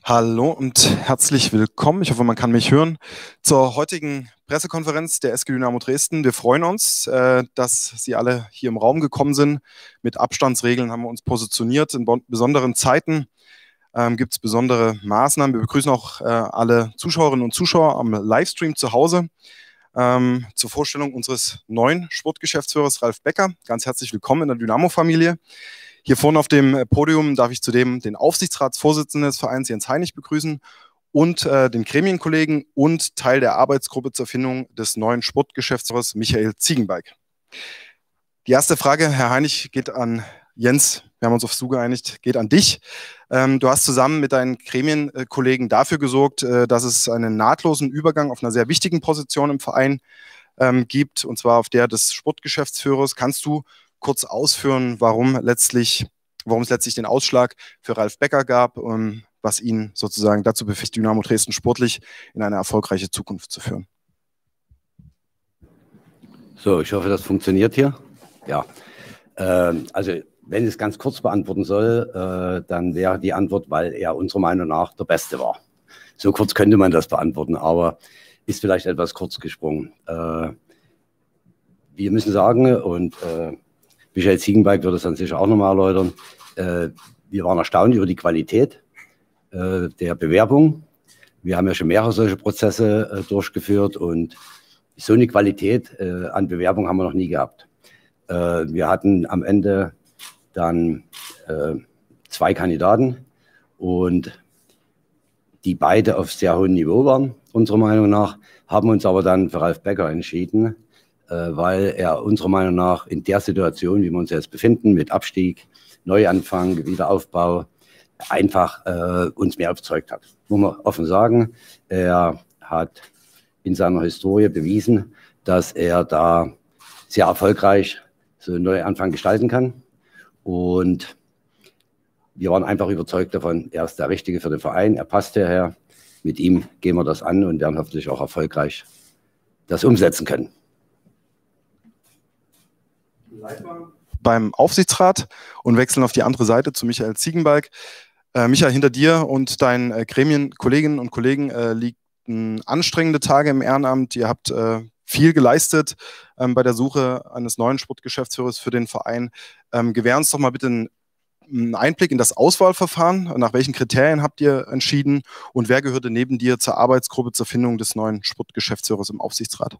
Hallo und herzlich willkommen. Ich hoffe, man kann mich hören zur heutigen Pressekonferenz der SG Dynamo Dresden. Wir freuen uns, dass Sie alle hier im Raum gekommen sind. Mit Abstandsregeln haben wir uns positioniert. In besonderen Zeiten gibt es besondere Maßnahmen. Wir begrüßen auch alle Zuschauerinnen und Zuschauer am Livestream zu Hause. Zur Vorstellung unseres neuen Sportgeschäftsführers Ralf Becker. Ganz herzlich willkommen in der Dynamo-Familie. Hier vorne auf dem Podium darf ich zudem den Aufsichtsratsvorsitzenden des Vereins Jens Heinig begrüßen und den Gremienkollegen und Teil der Arbeitsgruppe zur Findung des neuen Sportgeschäftsführers Michael Ziegenbalg. Die erste Frage, Herr Heinig, geht an Jens. Wir haben uns auf Du geeinigt, geht an dich. Du hast zusammen mit deinen Gremienkollegen dafür gesorgt, dass es einen nahtlosen Übergang auf einer sehr wichtigen Position im Verein gibt, und zwar auf der des Sportgeschäftsführers. Kannst du kurz ausführen, warum es letztlich den Ausschlag für Ralf Becker gab, was ihn sozusagen dazu befähigt, Dynamo Dresden sportlich in eine erfolgreiche Zukunft zu führen? So, ich hoffe, das funktioniert hier. Ja, also wenn ich es ganz kurz beantworten soll, dann wäre die Antwort, weil er unserer Meinung nach der Beste war. So kurz könnte man das beantworten, aber ist vielleicht etwas kurz gesprungen. Wir müssen sagen, und Michael Ziegenbalg wird es dann sicher auch nochmal erläutern, wir waren erstaunt über die Qualität der Bewerbung. Wir haben ja schon mehrere solche Prozesse durchgeführt und so eine Qualität an Bewerbung haben wir noch nie gehabt. Wir hatten am Ende dann 2 Kandidaten und die beide auf sehr hohem Niveau waren, unserer Meinung nach, haben uns aber dann für Ralf Becker entschieden, weil er unserer Meinung nach in der Situation, wie wir uns jetzt befinden, mit Abstieg, Neuanfang, Wiederaufbau, einfach uns mehr überzeugt hat. Muss man offen sagen, er hat in seiner Historie bewiesen, dass er da sehr erfolgreich so einen Neuanfang gestalten kann. Und wir waren einfach überzeugt davon, er ist der Richtige für den Verein, er passt hierher. Mit ihm gehen wir das an und werden hoffentlich auch erfolgreich das umsetzen können. Beim Aufsichtsrat und wechseln auf die andere Seite zu Michael Ziegenbalg. Michael, hinter dir und deinen Gremienkolleginnen und Kollegen liegen anstrengende Tage im Ehrenamt. Ihr habt viel geleistet bei der Suche eines neuen Sportgeschäftsführers für den Verein. Gewähr uns doch mal bitte einen Einblick in das Auswahlverfahren. Nach welchen Kriterien habt ihr entschieden und wer gehörte neben dir zur Arbeitsgruppe zur Findung des neuen Sportgeschäftsführers im Aufsichtsrat?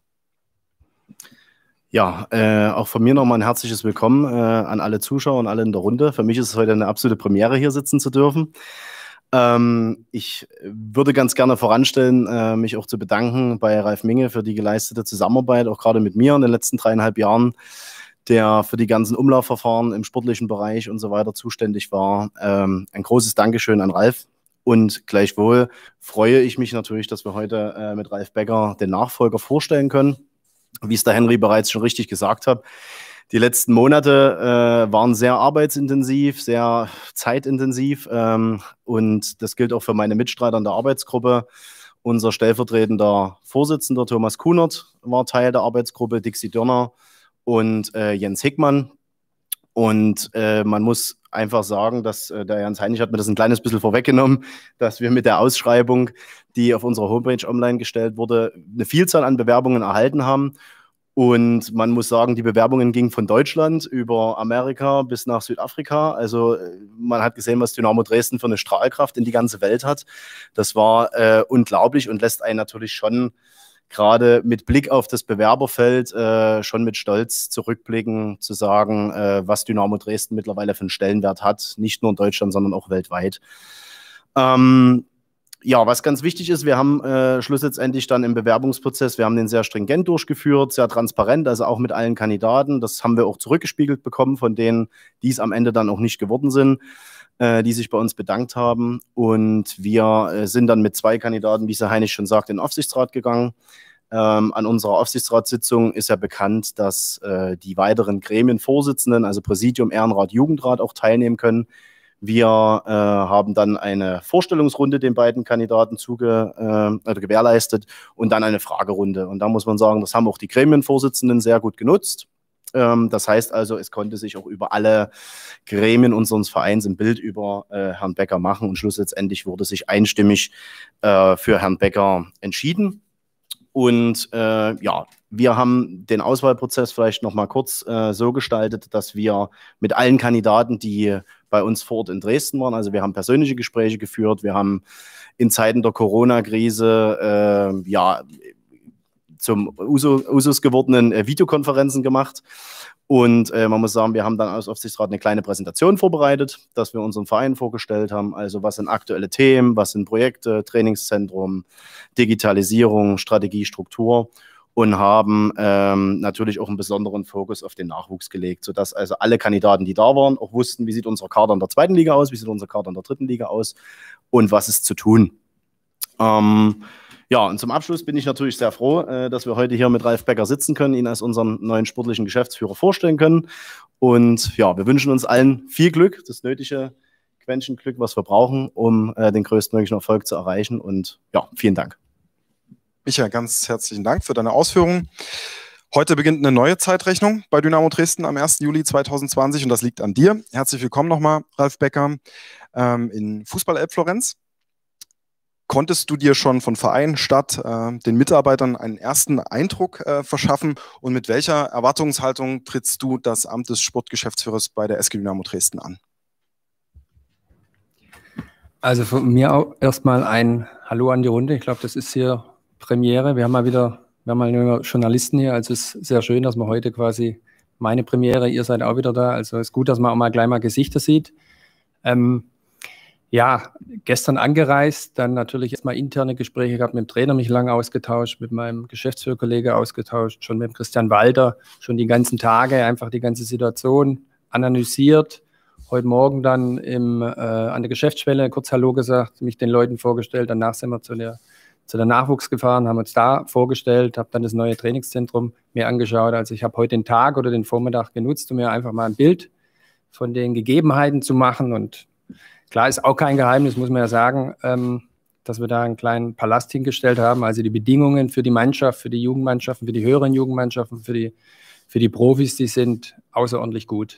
Ja, auch von mir nochmal ein herzliches Willkommen an alle Zuschauer und alle in der Runde. Für mich ist es heute eine absolute Premiere, hier sitzen zu dürfen. Ich würde ganz gerne voranstellen, mich auch zu bedanken bei Ralf Minge für die geleistete Zusammenarbeit, auch gerade mit mir in den letzten 3,5 Jahren, der für die ganzen Umlaufverfahren im sportlichen Bereich und so weiter zuständig war. Ein großes Dankeschön an Ralf. Und gleichwohl freue ich mich natürlich, dass wir heute mit Ralf Becker den Nachfolger vorstellen können. Wie es der Henry bereits schon richtig gesagt hat, die letzten Monate waren sehr arbeitsintensiv, sehr zeitintensiv und das gilt auch für meine Mitstreiter in der Arbeitsgruppe. Unser stellvertretender Vorsitzender Thomas Kunert war Teil der Arbeitsgruppe, Dixie Dörner und Jens Hickmann. Und man muss einfach sagen, dass der Jens Heinig hat mir das ein kleines bisschen vorweggenommen, dass wir mit der Ausschreibung, die auf unserer Homepage online gestellt wurde, eine Vielzahl an Bewerbungen erhalten haben. Und man muss sagen, die Bewerbungen gingen von Deutschland über Amerika bis nach Südafrika. Also man hat gesehen, was Dynamo Dresden für eine Strahlkraft in die ganze Welt hat. Das war unglaublich und lässt einen natürlich schon gerade mit Blick auf das Bewerberfeld schon mit Stolz zurückblicken, zu sagen, was Dynamo Dresden mittlerweile für einen Stellenwert hat, nicht nur in Deutschland, sondern auch weltweit. Ja, was ganz wichtig ist, wir haben schlussendlich dann im Bewerbungsprozess, wir haben den sehr stringent durchgeführt, sehr transparent, also auch mit allen Kandidaten. Das haben wir auch zurückgespiegelt bekommen von denen, die es am Ende dann auch nicht geworden sind, die sich bei uns bedankt haben. Und wir sind dann mit 2 Kandidaten, wie es Herr Heinig schon sagt, in den Aufsichtsrat gegangen. An unserer Aufsichtsratssitzung ist ja bekannt, dass die weiteren Gremienvorsitzenden, also Präsidium, Ehrenrat, Jugendrat, auch teilnehmen können. Wir haben dann eine Vorstellungsrunde den beiden Kandidaten gewährleistet und dann eine Fragerunde. Und da muss man sagen, das haben auch die Gremienvorsitzenden sehr gut genutzt. Das heißt also, es konnte sich auch über alle Gremien unseres Vereins ein Bild über Herrn Becker machen und schlussendlich wurde sich einstimmig für Herrn Becker entschieden. Und ja, wir haben den Auswahlprozess vielleicht noch mal kurz so gestaltet, dass wir mit allen Kandidaten, die bei uns vor Ort in Dresden waren, also wir haben persönliche Gespräche geführt, wir haben in Zeiten der Corona-Krise ja, zum Usus gewordenen Videokonferenzen gemacht. Und man muss sagen, wir haben dann als Aufsichtsrat eine kleine Präsentation vorbereitet, dass wir unseren Verein vorgestellt haben. Also was sind aktuelle Themen, was sind Projekte, Trainingszentrum, Digitalisierung, Strategie, Struktur und haben natürlich auch einen besonderen Fokus auf den Nachwuchs gelegt, sodass also alle Kandidaten, die da waren, auch wussten, wie sieht unser Kader in der 2. Liga aus, wie sieht unser Kader in der 3. Liga aus und was ist zu tun. Ja, und zum Abschluss bin ich natürlich sehr froh, dass wir heute hier mit Ralf Becker sitzen können, ihn als unseren neuen sportlichen Geschäftsführer vorstellen können. Und ja, wir wünschen uns allen viel Glück, das nötige Quäntchen Glück, was wir brauchen, um den größtmöglichen Erfolg zu erreichen. Und ja, vielen Dank. Michael, ganz herzlichen Dank für deine Ausführungen. Heute beginnt eine neue Zeitrechnung bei Dynamo Dresden am 1. Juli 2020 und das liegt an dir. Herzlich willkommen nochmal, Ralf Becker, in Fußball-Elb-Florenz. Konntest du dir schon von Verein, Stadt, den Mitarbeitern einen ersten Eindruck verschaffen und mit welcher Erwartungshaltung trittst du das Amt des Sportgeschäftsführers bei der SG Dynamo Dresden an? Also von mir auch erstmal ein Hallo an die Runde. Ich glaube, das ist hier Premiere. Wir haben mal nur Journalisten hier, also es ist sehr schön, dass man heute quasi meine Premiere, ihr seid auch wieder da. Also es ist gut, dass man auch mal gleich mal Gesichter sieht. Ja, gestern angereist, dann natürlich erstmal interne Gespräche gehabt, mit dem Trainer mich lange ausgetauscht, mit meinem Geschäftsführerkollege ausgetauscht, schon mit dem Christian Walter, schon die ganzen Tage, einfach die ganze Situation analysiert. Heute Morgen dann an der Geschäftsstelle kurz Hallo gesagt, mich den Leuten vorgestellt, danach sind wir zu der Nachwuchs gefahren, haben uns da vorgestellt, habe dann das neue Trainingszentrum mir angeschaut. Also ich habe heute den Tag oder den Vormittag genutzt, um mir einfach mal ein Bild von den Gegebenheiten zu machen und klar, ist auch kein Geheimnis, muss man ja sagen, dass wir da einen kleinen Palast hingestellt haben. Also die Bedingungen für die Mannschaft, für die Jugendmannschaften, für die höheren Jugendmannschaften, für die Profis, die sind außerordentlich gut.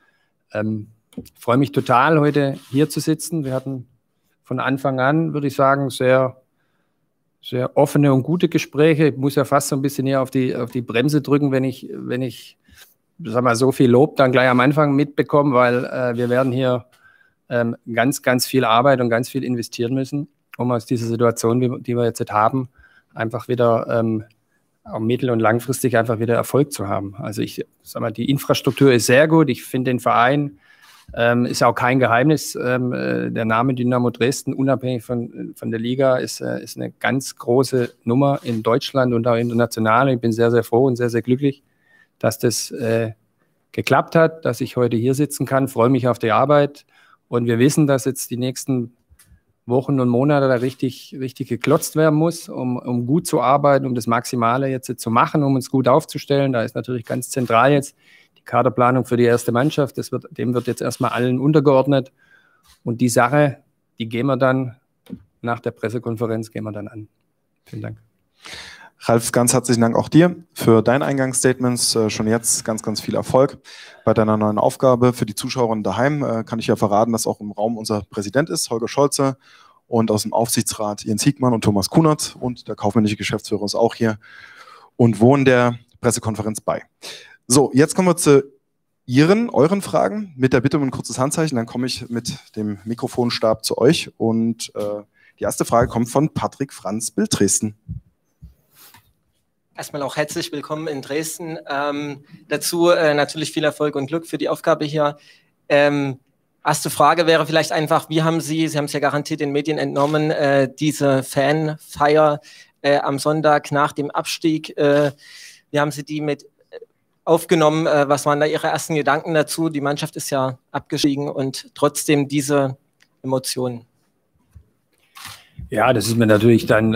Ich freue mich total, heute hier zu sitzen. Wir hatten von Anfang an, würde ich sagen, sehr, sehr offene und gute Gespräche. Ich muss ja fast so ein bisschen hier auf die Bremse drücken, wenn ich sag mal, so viel Lob dann gleich am Anfang mitbekomme, weil wir werden hier ganz, ganz viel Arbeit und ganz viel investieren müssen, um aus dieser Situation, die wir jetzt haben, einfach wieder auch mittel- und langfristig einfach wieder Erfolg zu haben. Also ich sag mal, die Infrastruktur ist sehr gut. Ich finde den Verein, ist auch kein Geheimnis. Der Name Dynamo Dresden, unabhängig von der Liga, ist eine ganz große Nummer in Deutschland und auch international. Ich bin sehr, sehr froh und sehr, sehr glücklich, dass das geklappt hat, dass ich heute hier sitzen kann. Freue mich auf die Arbeit. Und wir wissen, dass jetzt die nächsten Wochen und Monate da richtig geklotzt werden muss, um gut zu arbeiten, um das Maximale jetzt zu machen, um uns gut aufzustellen. Da ist natürlich ganz zentral jetzt die Kaderplanung für die erste Mannschaft. Dem wird jetzt erstmal allen untergeordnet. Und die Sache, die gehen wir dann nach der Pressekonferenz an. Vielen Dank. Ralf, ganz herzlichen Dank auch dir für deine Eingangsstatements. Schon jetzt ganz, ganz viel Erfolg bei deiner neuen Aufgabe. Für die Zuschauerinnen daheim kann ich ja verraten, dass auch im Raum unser Präsident ist, Holger Scholze, und aus dem Aufsichtsrat Jens Hiegmann und Thomas Kunert und der kaufmännische Geschäftsführer ist auch hier und wohnen der Pressekonferenz bei. So, jetzt kommen wir zu euren Fragen mit der Bitte um ein kurzes Handzeichen. Dann komme ich mit dem Mikrofonstab zu euch und die erste Frage kommt von Patrick Franz, Bild Dresden. Erstmal auch herzlich willkommen in Dresden. Dazu natürlich viel Erfolg und Glück für die Aufgabe hier. Erste Frage wäre vielleicht einfach, wie haben Sie haben es ja garantiert den Medien entnommen, diese Fanfeier am Sonntag nach dem Abstieg, wie haben Sie die mit aufgenommen? Was waren da Ihre ersten Gedanken dazu? Die Mannschaft ist ja abgestiegen und trotzdem diese Emotionen. Ja, das ist mir natürlich dann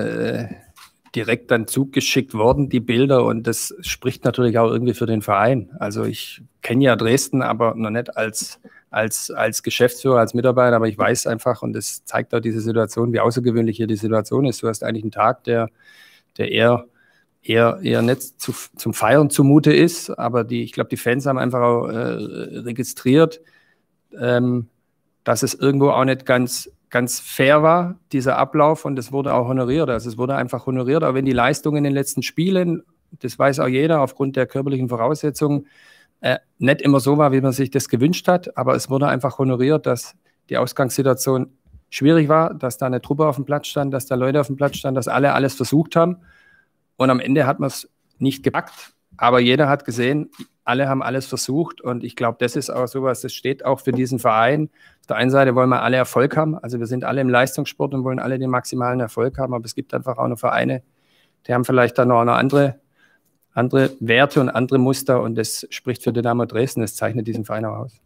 direkt dann zugeschickt worden, die Bilder, und das spricht natürlich auch irgendwie für den Verein. Also ich kenne ja Dresden, aber noch nicht als Geschäftsführer, als Mitarbeiter, aber ich weiß einfach, und das zeigt auch diese Situation, wie außergewöhnlich hier die Situation ist. Du hast eigentlich einen Tag, der eher eher nicht zum Feiern zumute ist. Aber ich glaube, die Fans haben einfach auch registriert, dass es irgendwo auch nicht ganz fair war, dieser Ablauf, und das wurde auch honoriert. Also es wurde einfach honoriert, auch wenn die Leistung in den letzten Spielen, das weiß auch jeder, aufgrund der körperlichen Voraussetzungen, nicht immer so war, wie man sich das gewünscht hat, aber es wurde einfach honoriert, dass die Ausgangssituation schwierig war, dass da eine Truppe auf dem Platz stand, dass da Leute auf dem Platz standen, dass alle alles versucht haben, und am Ende hat man es nicht gepackt, aber jeder hat gesehen, alle haben alles versucht, und ich glaube, das ist auch sowas, das steht auch für diesen Verein. Auf der einen Seite wollen wir alle Erfolg haben, also wir sind alle im Leistungssport und wollen alle den maximalen Erfolg haben, aber es gibt einfach auch noch Vereine, die haben vielleicht dann noch eine andere Werte und andere Muster, und das spricht für Dynamo Dresden, das zeichnet diesen Verein auch aus.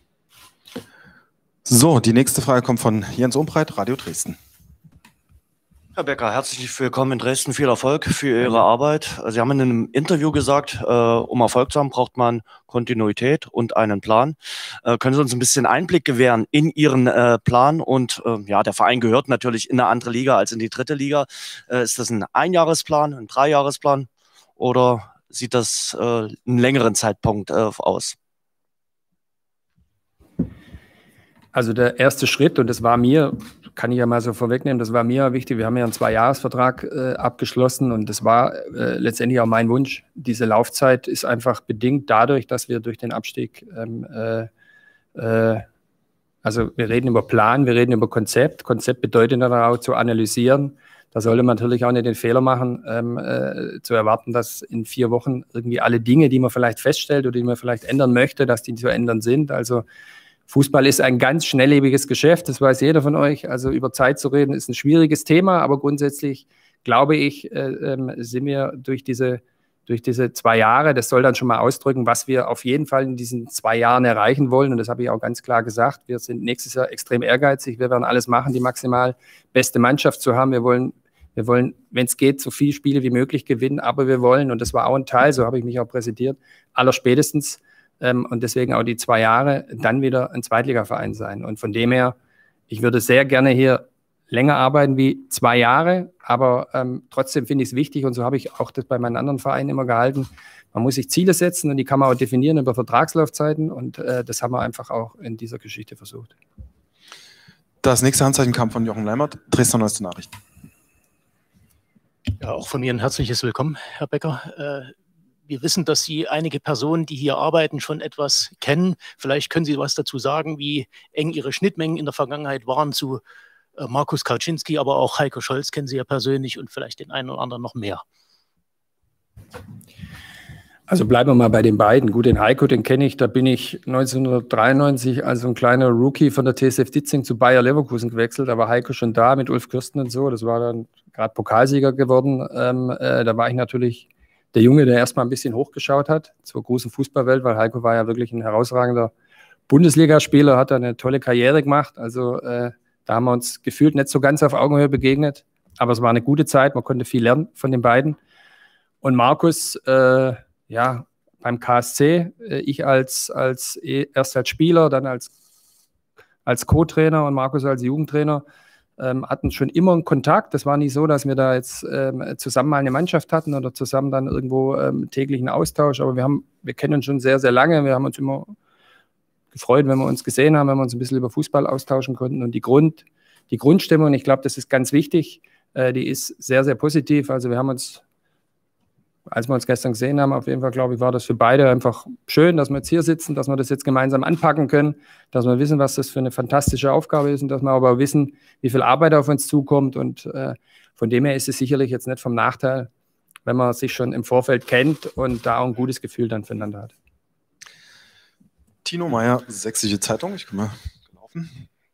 So, die nächste Frage kommt von Jens Umbreit, Radio Dresden. Herr Becker, herzlich willkommen in Dresden, viel Erfolg für Ihre Arbeit. Sie haben in einem Interview gesagt, um Erfolg zu haben, braucht man Kontinuität und einen Plan. Können Sie uns ein bisschen Einblick gewähren in Ihren Plan? Und ja, der Verein gehört natürlich in eine andere Liga als in die 3. Liga. Ist das ein Einjahresplan, ein 3-Jahresplan oder sieht das einen längeren Zeitpunkt aus? Also der erste Schritt, und das war mir, kann ich ja mal so vorwegnehmen, das war mir wichtig, wir haben ja einen 2-Jahres-Vertrag abgeschlossen, und das war letztendlich auch mein Wunsch. Diese Laufzeit ist einfach bedingt dadurch, dass wir durch den Abstieg, also wir reden über Plan, wir reden über Konzept. Konzept bedeutet dann auch zu analysieren. Da sollte man natürlich auch nicht den Fehler machen, zu erwarten, dass in 4 Wochen irgendwie alle Dinge, die man vielleicht feststellt oder die man vielleicht ändern möchte, dass die zu ändern sind. Also Fußball ist ein ganz schnelllebiges Geschäft, das weiß jeder von euch. Also über Zeit zu reden ist ein schwieriges Thema, aber grundsätzlich glaube ich, sind wir durch diese 2 Jahre, das soll dann schon mal ausdrücken, was wir auf jeden Fall in diesen 2 Jahren erreichen wollen. Und das habe ich auch ganz klar gesagt. Wir sind nächstes Jahr extrem ehrgeizig. Wir werden alles machen, die maximal beste Mannschaft zu haben. Wir wollen, wenn es geht, so viele Spiele wie möglich gewinnen. Aber wir wollen, und das war auch ein Teil, so habe ich mich auch präsentiert, allerspätestens, und deswegen auch die 2 Jahre, dann wieder ein Zweitligaverein sein. Und von dem her, ich würde sehr gerne hier länger arbeiten wie 2 Jahre, aber trotzdem finde ich es wichtig, und so habe ich auch das bei meinen anderen Vereinen immer gehalten, man muss sich Ziele setzen, und die kann man auch definieren über Vertragslaufzeiten, und das haben wir einfach auch in dieser Geschichte versucht. Das nächste Handzeichen kam von Jochen Leimert, Dresdner Neueste Nachrichten. Ja, auch von mir ein herzliches Willkommen, Herr Becker. Wir wissen, dass Sie einige Personen, die hier arbeiten, schon etwas kennen. Vielleicht können Sie was dazu sagen, wie eng Ihre Schnittmengen in der Vergangenheit waren zu Markus Kauczynski, aber auch Heiko Scholz kennen Sie ja persönlich und vielleicht den einen oder anderen noch mehr. Also bleiben wir mal bei den beiden. Gut, den Heiko, den kenne ich, da bin ich 1993 als ein kleiner Rookie von der TSF Ditzing zu Bayer Leverkusen gewechselt. Da war Heiko schon da mit Ulf Kürsten und so. Das war dann gerade Pokalsieger geworden. Da war ich natürlich der Junge, der erstmal ein bisschen hochgeschaut hat zur großen Fußballwelt, weil Heiko war ja wirklich ein herausragender Bundesligaspieler, hat da eine tolle Karriere gemacht. Also da haben wir uns gefühlt nicht so ganz auf Augenhöhe begegnet, aber es war eine gute Zeit, man konnte viel lernen von den beiden. Und Markus, ja, beim KSC, ich erst als Spieler, dann als Co-Trainer und Markus als Jugendtrainer, hatten schon immer einen Kontakt. Das war nicht so, dass wir da jetzt zusammen mal eine Mannschaft hatten oder zusammen dann irgendwo täglichen Austausch, aber wir kennen uns schon sehr, sehr lange. Wir haben uns immer gefreut, wenn wir uns gesehen haben, wenn wir uns ein bisschen über Fußball austauschen konnten. Und die Grundstimmung, ich glaube, das ist ganz wichtig, die ist sehr, sehr positiv. Also wir haben uns, als wir uns gestern gesehen haben, auf jeden Fall, glaube ich, war das für beide einfach schön, dass wir jetzt hier sitzen, dass wir das jetzt gemeinsam anpacken können, dass wir wissen, was das für eine fantastische Aufgabe ist, und dass wir aber wissen, wie viel Arbeit auf uns zukommt. Und von dem her ist es sicherlich jetzt nicht vom Nachteil, wenn man sich schon im Vorfeld kennt und da auch ein gutes Gefühl dann füreinander hat. Tino Meyer, Sächsische Zeitung. Ich komme mal gelaufen.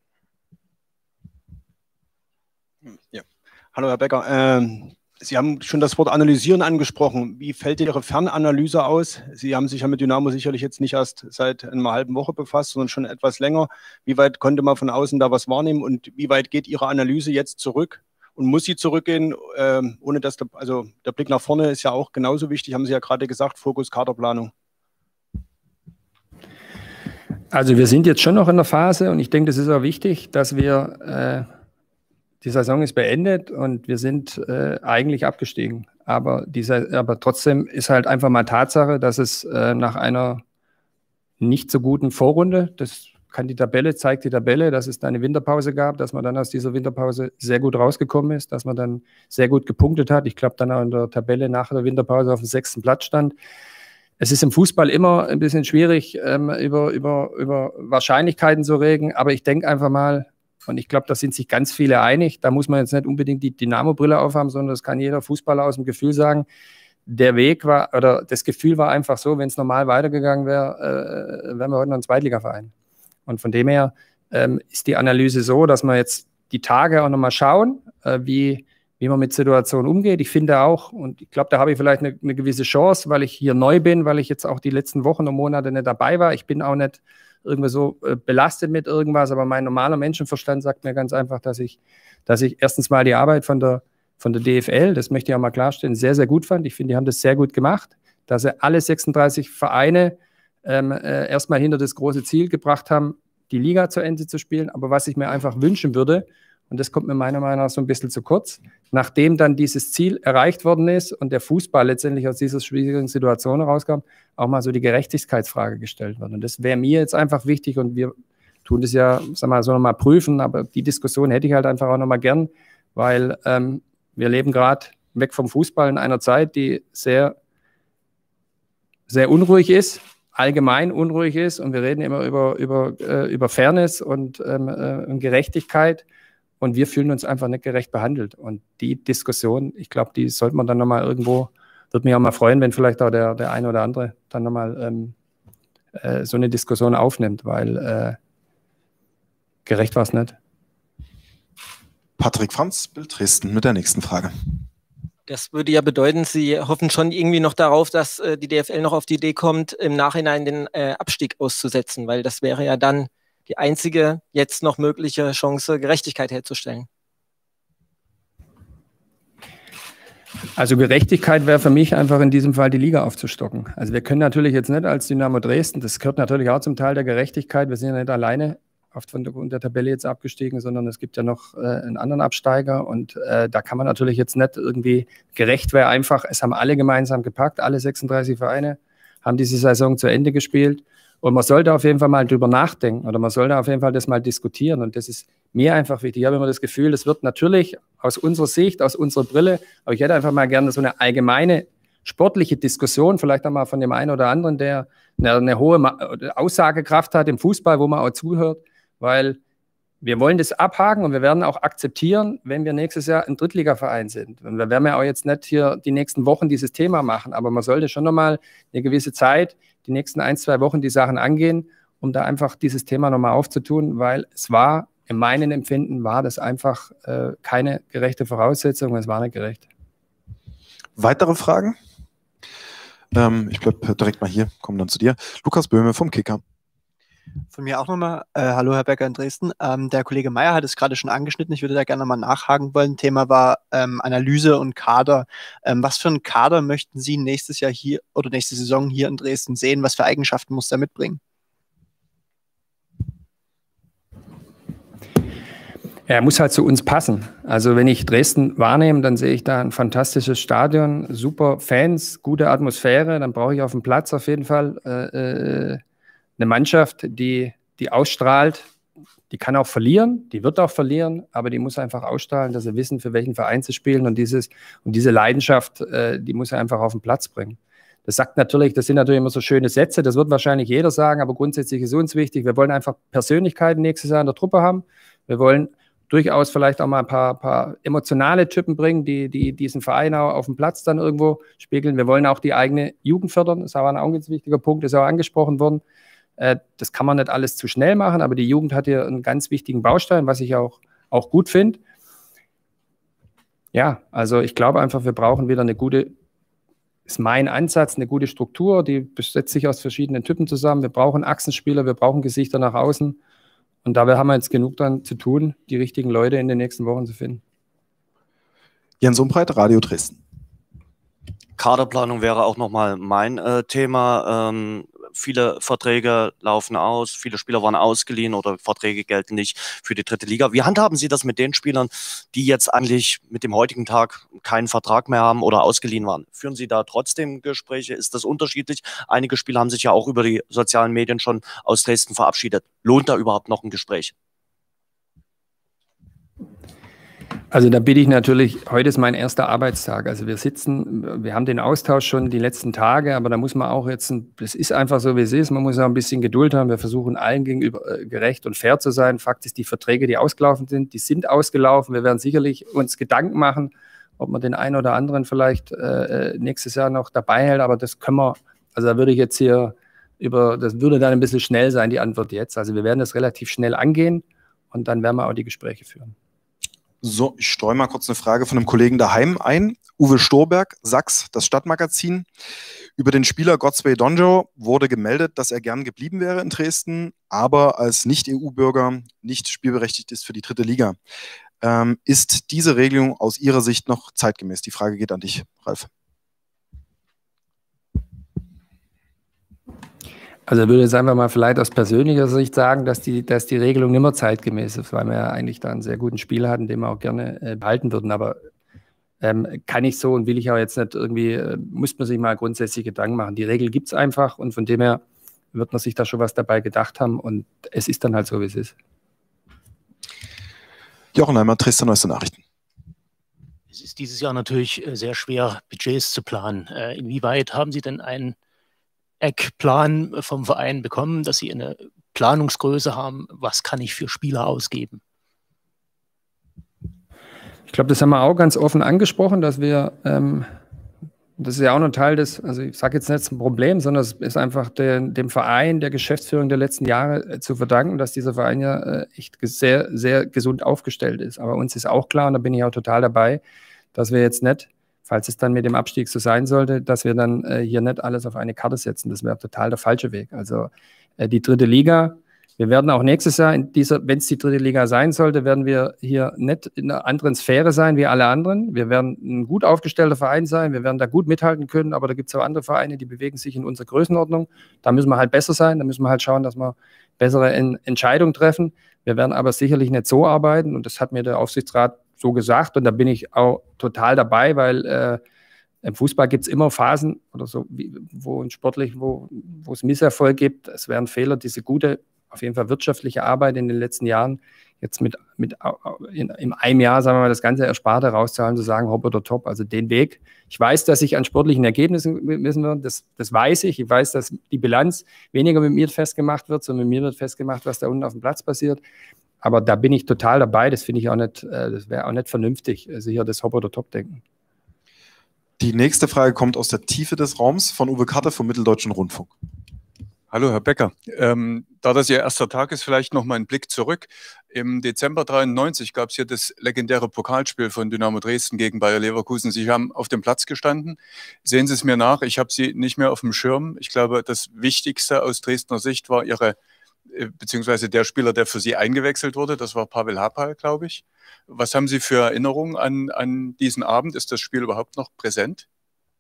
Ja. Hallo, Herr Becker. Sie haben schon das Wort Analysieren angesprochen. Wie fällt Ihre Fernanalyse aus? Sie haben sich ja mit Dynamo sicherlich jetzt nicht erst seit einer halben Woche befasst, sondern schon etwas länger. Wie weit konnte man von außen da was wahrnehmen, und wie weit geht Ihre Analyse jetzt zurück? Und muss sie zurückgehen, ohne dass der Blick nach vorne ist ja auch genauso wichtig, haben Sie ja gerade gesagt, Fokus Kaderplanung. Also wir sind jetzt schon noch in der Phase, und ich denke, das ist auch wichtig, dass wir, die Saison ist beendet und wir sind eigentlich abgestiegen. aber trotzdem ist halt einfach mal Tatsache, dass es nach einer nicht so guten Vorrunde, das zeigt die Tabelle, dass es da eine Winterpause gab, dass man dann aus dieser Winterpause sehr gut rausgekommen ist, dass man dann sehr gut gepunktet hat. Ich glaube, dann auch in der Tabelle nach der Winterpause auf dem 6. Platz stand. Es ist im Fußball immer ein bisschen schwierig, über Wahrscheinlichkeiten zu reden, aber ich denke einfach mal, und ich glaube, da sind sich ganz viele einig, da muss man jetzt nicht unbedingt die Dynamo-Brille aufhaben, sondern das kann jeder Fußballer aus dem Gefühl sagen. Der Weg war, oder das Gefühl war einfach so, wenn es normal weitergegangen wäre, wären wir heute noch ein Zweitligaverein. Und von dem her ist die Analyse so, dass wir jetzt die Tage auch nochmal schauen, wie man mit Situationen umgeht. Ich finde auch, und ich glaube, da habe ich vielleicht eine gewisse Chance, weil ich hier neu bin, weil ich jetzt auch die letzten Wochen und Monate nicht dabei war. Ich bin auch nicht irgendwie so belastet mit irgendwas, aber mein normaler Menschenverstand sagt mir ganz einfach, dass ich erstens mal die Arbeit von der DFL, das möchte ich auch mal klarstellen, sehr, sehr gut fand. Ich finde, die haben das sehr gut gemacht, dass sie alle 36 Vereine erstmal hinter das große Ziel gebracht haben, die Liga zu Ende zu spielen. Aber was ich mir einfach wünschen würde, und das kommt mir meiner Meinung nach so ein bisschen zu kurz, nachdem dann dieses Ziel erreicht worden ist und der Fußball letztendlich aus dieser schwierigen Situation herauskam, auch mal so die Gerechtigkeitsfrage gestellt wird. Und das wäre mir jetzt einfach wichtig und wir tun das ja, sag mal, so nochmal prüfen, aber die Diskussion hätte ich halt einfach auch nochmal gern, weil wir leben gerade weg vom Fußball in einer Zeit, die sehr, sehr unruhig ist, allgemein unruhig ist und wir reden immer über Fairness und Gerechtigkeit und wir fühlen uns einfach nicht gerecht behandelt. Und die Diskussion, ich glaube, die sollte man dann nochmal irgendwo, würde mich auch mal freuen, wenn vielleicht auch der eine oder andere dann nochmal so eine Diskussion aufnimmt, weil gerecht war es nicht. Patrick Franz, Bild Dresden mit der nächsten Frage. Das würde ja bedeuten, Sie hoffen schon irgendwie noch darauf, dass die DFL noch auf die Idee kommt, im Nachhinein den Abstieg auszusetzen, weil das wäre ja dann die einzige jetzt noch mögliche Chance, Gerechtigkeit herzustellen. Also Gerechtigkeit wäre für mich einfach in diesem Fall die Liga aufzustocken. Also wir können natürlich jetzt nicht als Dynamo Dresden, das gehört natürlich auch zum Teil der Gerechtigkeit, wir sind ja nicht alleine von der Tabelle jetzt abgestiegen, sondern es gibt ja noch einen anderen Absteiger und da kann man natürlich jetzt nicht irgendwie, gerecht wäre einfach, es haben alle gemeinsam gepackt, alle 36 Vereine haben diese Saison zu Ende gespielt und man sollte auf jeden Fall mal drüber nachdenken oder man sollte auf jeden Fall das mal diskutieren und das ist mir einfach wichtig. Ich habe immer das Gefühl, das wird natürlich aus unserer Sicht, aus unserer Brille, aber ich hätte einfach mal gerne so eine allgemeine sportliche Diskussion, vielleicht auch mal von dem einen oder anderen, der eine hohe Aussagekraft hat im Fußball, wo man auch zuhört, weil wir wollen das abhaken und wir werden auch akzeptieren, wenn wir nächstes Jahr ein Drittligaverein sind. Und wir werden ja auch jetzt nicht hier die nächsten Wochen dieses Thema machen, aber man sollte schon nochmal eine gewisse Zeit, die nächsten 1-2 Wochen die Sachen angehen, um da einfach dieses Thema nochmal aufzutun, weil es war, in meinem Empfinden, war das einfach keine gerechte Voraussetzung, es war nicht gerecht. Weitere Fragen? Ich bleibe direkt mal hier, komme dann zu dir. Lukas Böhme vom Kicker. Von mir auch nochmal, hallo Herr Becker in Dresden. Der Kollege Meier hat es gerade schon angeschnitten, ich würde da gerne mal nachhaken wollen. Thema war Analyse und Kader. Was für einen Kader möchten Sie nächstes Jahr hier oder nächste Saison hier in Dresden sehen? Was für Eigenschaften muss er mitbringen? Er muss halt zu uns passen. Also wenn ich Dresden wahrnehme, dann sehe ich da ein fantastisches Stadion, super Fans, gute Atmosphäre. Dann brauche ich auf dem Platz auf jeden Fall eine Mannschaft, die ausstrahlt, die kann auch verlieren, die wird auch verlieren, aber die muss einfach ausstrahlen, dass sie wissen, für welchen Verein sie spielen und diese Leidenschaft, die muss er einfach auf den Platz bringen. Das sind natürlich immer so schöne Sätze, das wird wahrscheinlich jeder sagen, aber grundsätzlich ist uns wichtig, wir wollen einfach Persönlichkeiten nächstes Jahr in der Truppe haben, wir wollen durchaus vielleicht auch mal ein paar emotionale Typen bringen, die diesen Verein auch auf dem Platz dann irgendwo spiegeln. Wir wollen auch die eigene Jugend fördern, das ist aber ein ganz wichtiger Punkt, ist auch angesprochen worden. Das kann man nicht alles zu schnell machen, aber die Jugend hat hier einen ganz wichtigen Baustein, was ich auch gut finde. Ja, also ich glaube einfach, wir brauchen wieder ist mein Ansatz, eine gute Struktur, die setzt sich aus verschiedenen Typen zusammen. Wir brauchen Achsenspieler, wir brauchen Gesichter nach außen. Und dabei haben wir jetzt genug dann zu tun, die richtigen Leute in den nächsten Wochen zu finden. Jens Umbreit, Radio Dresden. Kaderplanung wäre auch nochmal mein Thema. viele Verträge laufen aus, viele Spieler waren ausgeliehen oder Verträge gelten nicht für die dritte Liga. Wie handhaben Sie das mit den Spielern, die jetzt eigentlich mit dem heutigen Tag keinen Vertrag mehr haben oder ausgeliehen waren? Führen Sie da trotzdem Gespräche? Ist das unterschiedlich? Einige Spieler haben sich ja auch über die sozialen Medien schon aus Dresden verabschiedet. Lohnt da überhaupt noch ein Gespräch? Also da bitte ich natürlich, heute ist mein erster Arbeitstag. Also wir haben den Austausch schon die letzten Tage, aber da muss man auch jetzt, das ist einfach so, wie es ist, man muss auch ein bisschen Geduld haben. Wir versuchen allen gegenüber gerecht und fair zu sein. Fakt ist, die Verträge, die ausgelaufen sind, die sind ausgelaufen. Wir werden sicherlich uns Gedanken machen, ob man den einen oder anderen vielleicht nächstes Jahr noch dabei hält, aber das können wir, also da würde ich jetzt hier das würde dann ein bisschen schnell sein, die Antwort jetzt. Also wir werden das relativ schnell angehen und dann werden wir auch die Gespräche führen. So, ich streue mal kurz eine Frage von einem Kollegen daheim ein. Uwe Storberg, Sachs, das Stadtmagazin. Über den Spieler Godsway Donjo wurde gemeldet, dass er gern geblieben wäre in Dresden, aber als Nicht-EU-Bürger nicht spielberechtigt ist für die dritte Liga. Ist diese Regelung aus Ihrer Sicht noch zeitgemäß? Die Frage geht an dich, Ralf. Also ich würde jetzt einfach mal vielleicht aus persönlicher Sicht sagen, dass die Regelung nicht mehr zeitgemäß ist, weil wir ja eigentlich da einen sehr guten Spieler hatten, den wir auch gerne behalten würden. Aber kann ich so und will ich auch jetzt nicht irgendwie, muss man sich mal grundsätzlich Gedanken machen. Die Regel gibt es einfach und von dem her wird man sich da schon was dabei gedacht haben und es ist dann halt so, wie es ist. Jochen Heimer, Dresdner Neueste Nachrichten. Es ist dieses Jahr natürlich sehr schwer, Budgets zu planen. Inwieweit haben Sie denn einen Eckplan vom Verein bekommen, dass Sie eine Planungsgröße haben, was kann ich für Spieler ausgeben? Ich glaube, das haben wir auch ganz offen angesprochen, dass wir, das ist ja auch noch Teil des, also ich sage jetzt nicht ein Problem, sondern es ist einfach dem Verein, der Geschäftsführung der letzten Jahre zu verdanken, dass dieser Verein ja echt sehr, sehr gesund aufgestellt ist. Aber uns ist auch klar, und da bin ich auch total dabei, dass wir jetzt nicht, falls es dann mit dem Abstieg so sein sollte, dass wir dann hier nicht alles auf eine Karte setzen. Das wäre total der falsche Weg. Also die dritte Liga, wir werden auch nächstes Jahr wenn es die dritte Liga sein sollte, werden wir hier nicht in einer anderen Sphäre sein wie alle anderen. Wir werden ein gut aufgestellter Verein sein, wir werden da gut mithalten können, aber da gibt es auch andere Vereine, die bewegen sich in unserer Größenordnung. Da müssen wir halt besser sein, da müssen wir halt schauen, dass wir bessere Entscheidungen treffen. Wir werden aber sicherlich nicht so arbeiten und das hat mir der Aufsichtsrat so gesagt und da bin ich auch total dabei, weil im Fußball gibt es immer Phasen oder so, wo es Misserfolg gibt. Es wären Fehler, diese gute, auf jeden Fall wirtschaftliche Arbeit in den letzten Jahren, jetzt in einem Jahr, sagen wir mal, das ganze Ersparte rauszahlen, zu sagen, hopp oder top, also den Weg. Ich weiß, dass ich an sportlichen Ergebnissen messen wird, das weiß ich. Ich weiß, dass die Bilanz weniger mit mir festgemacht wird, sondern mit mir wird festgemacht, was da unten auf dem Platz passiert. Aber da bin ich total dabei, das finde ich auch nicht, das wäre auch nicht vernünftig, sicher das Hop- oder Top-Denken. Die nächste Frage kommt aus der Tiefe des Raums von Uwe Katte vom Mitteldeutschen Rundfunk. Hallo Herr Becker, da das Ihr erster Tag ist, vielleicht noch mal ein Blick zurück. Im Dezember 93 gab es hier das legendäre Pokalspiel von Dynamo Dresden gegen Bayer Leverkusen. Sie haben auf dem Platz gestanden. Sehen Sie es mir nach, ich habe Sie nicht mehr auf dem Schirm. Ich glaube, das Wichtigste aus Dresdner Sicht war beziehungsweise der Spieler, der für Sie eingewechselt wurde, das war Pavel Hapal, glaube ich. Was haben Sie für Erinnerungen an diesen Abend? Ist das Spiel überhaupt noch präsent?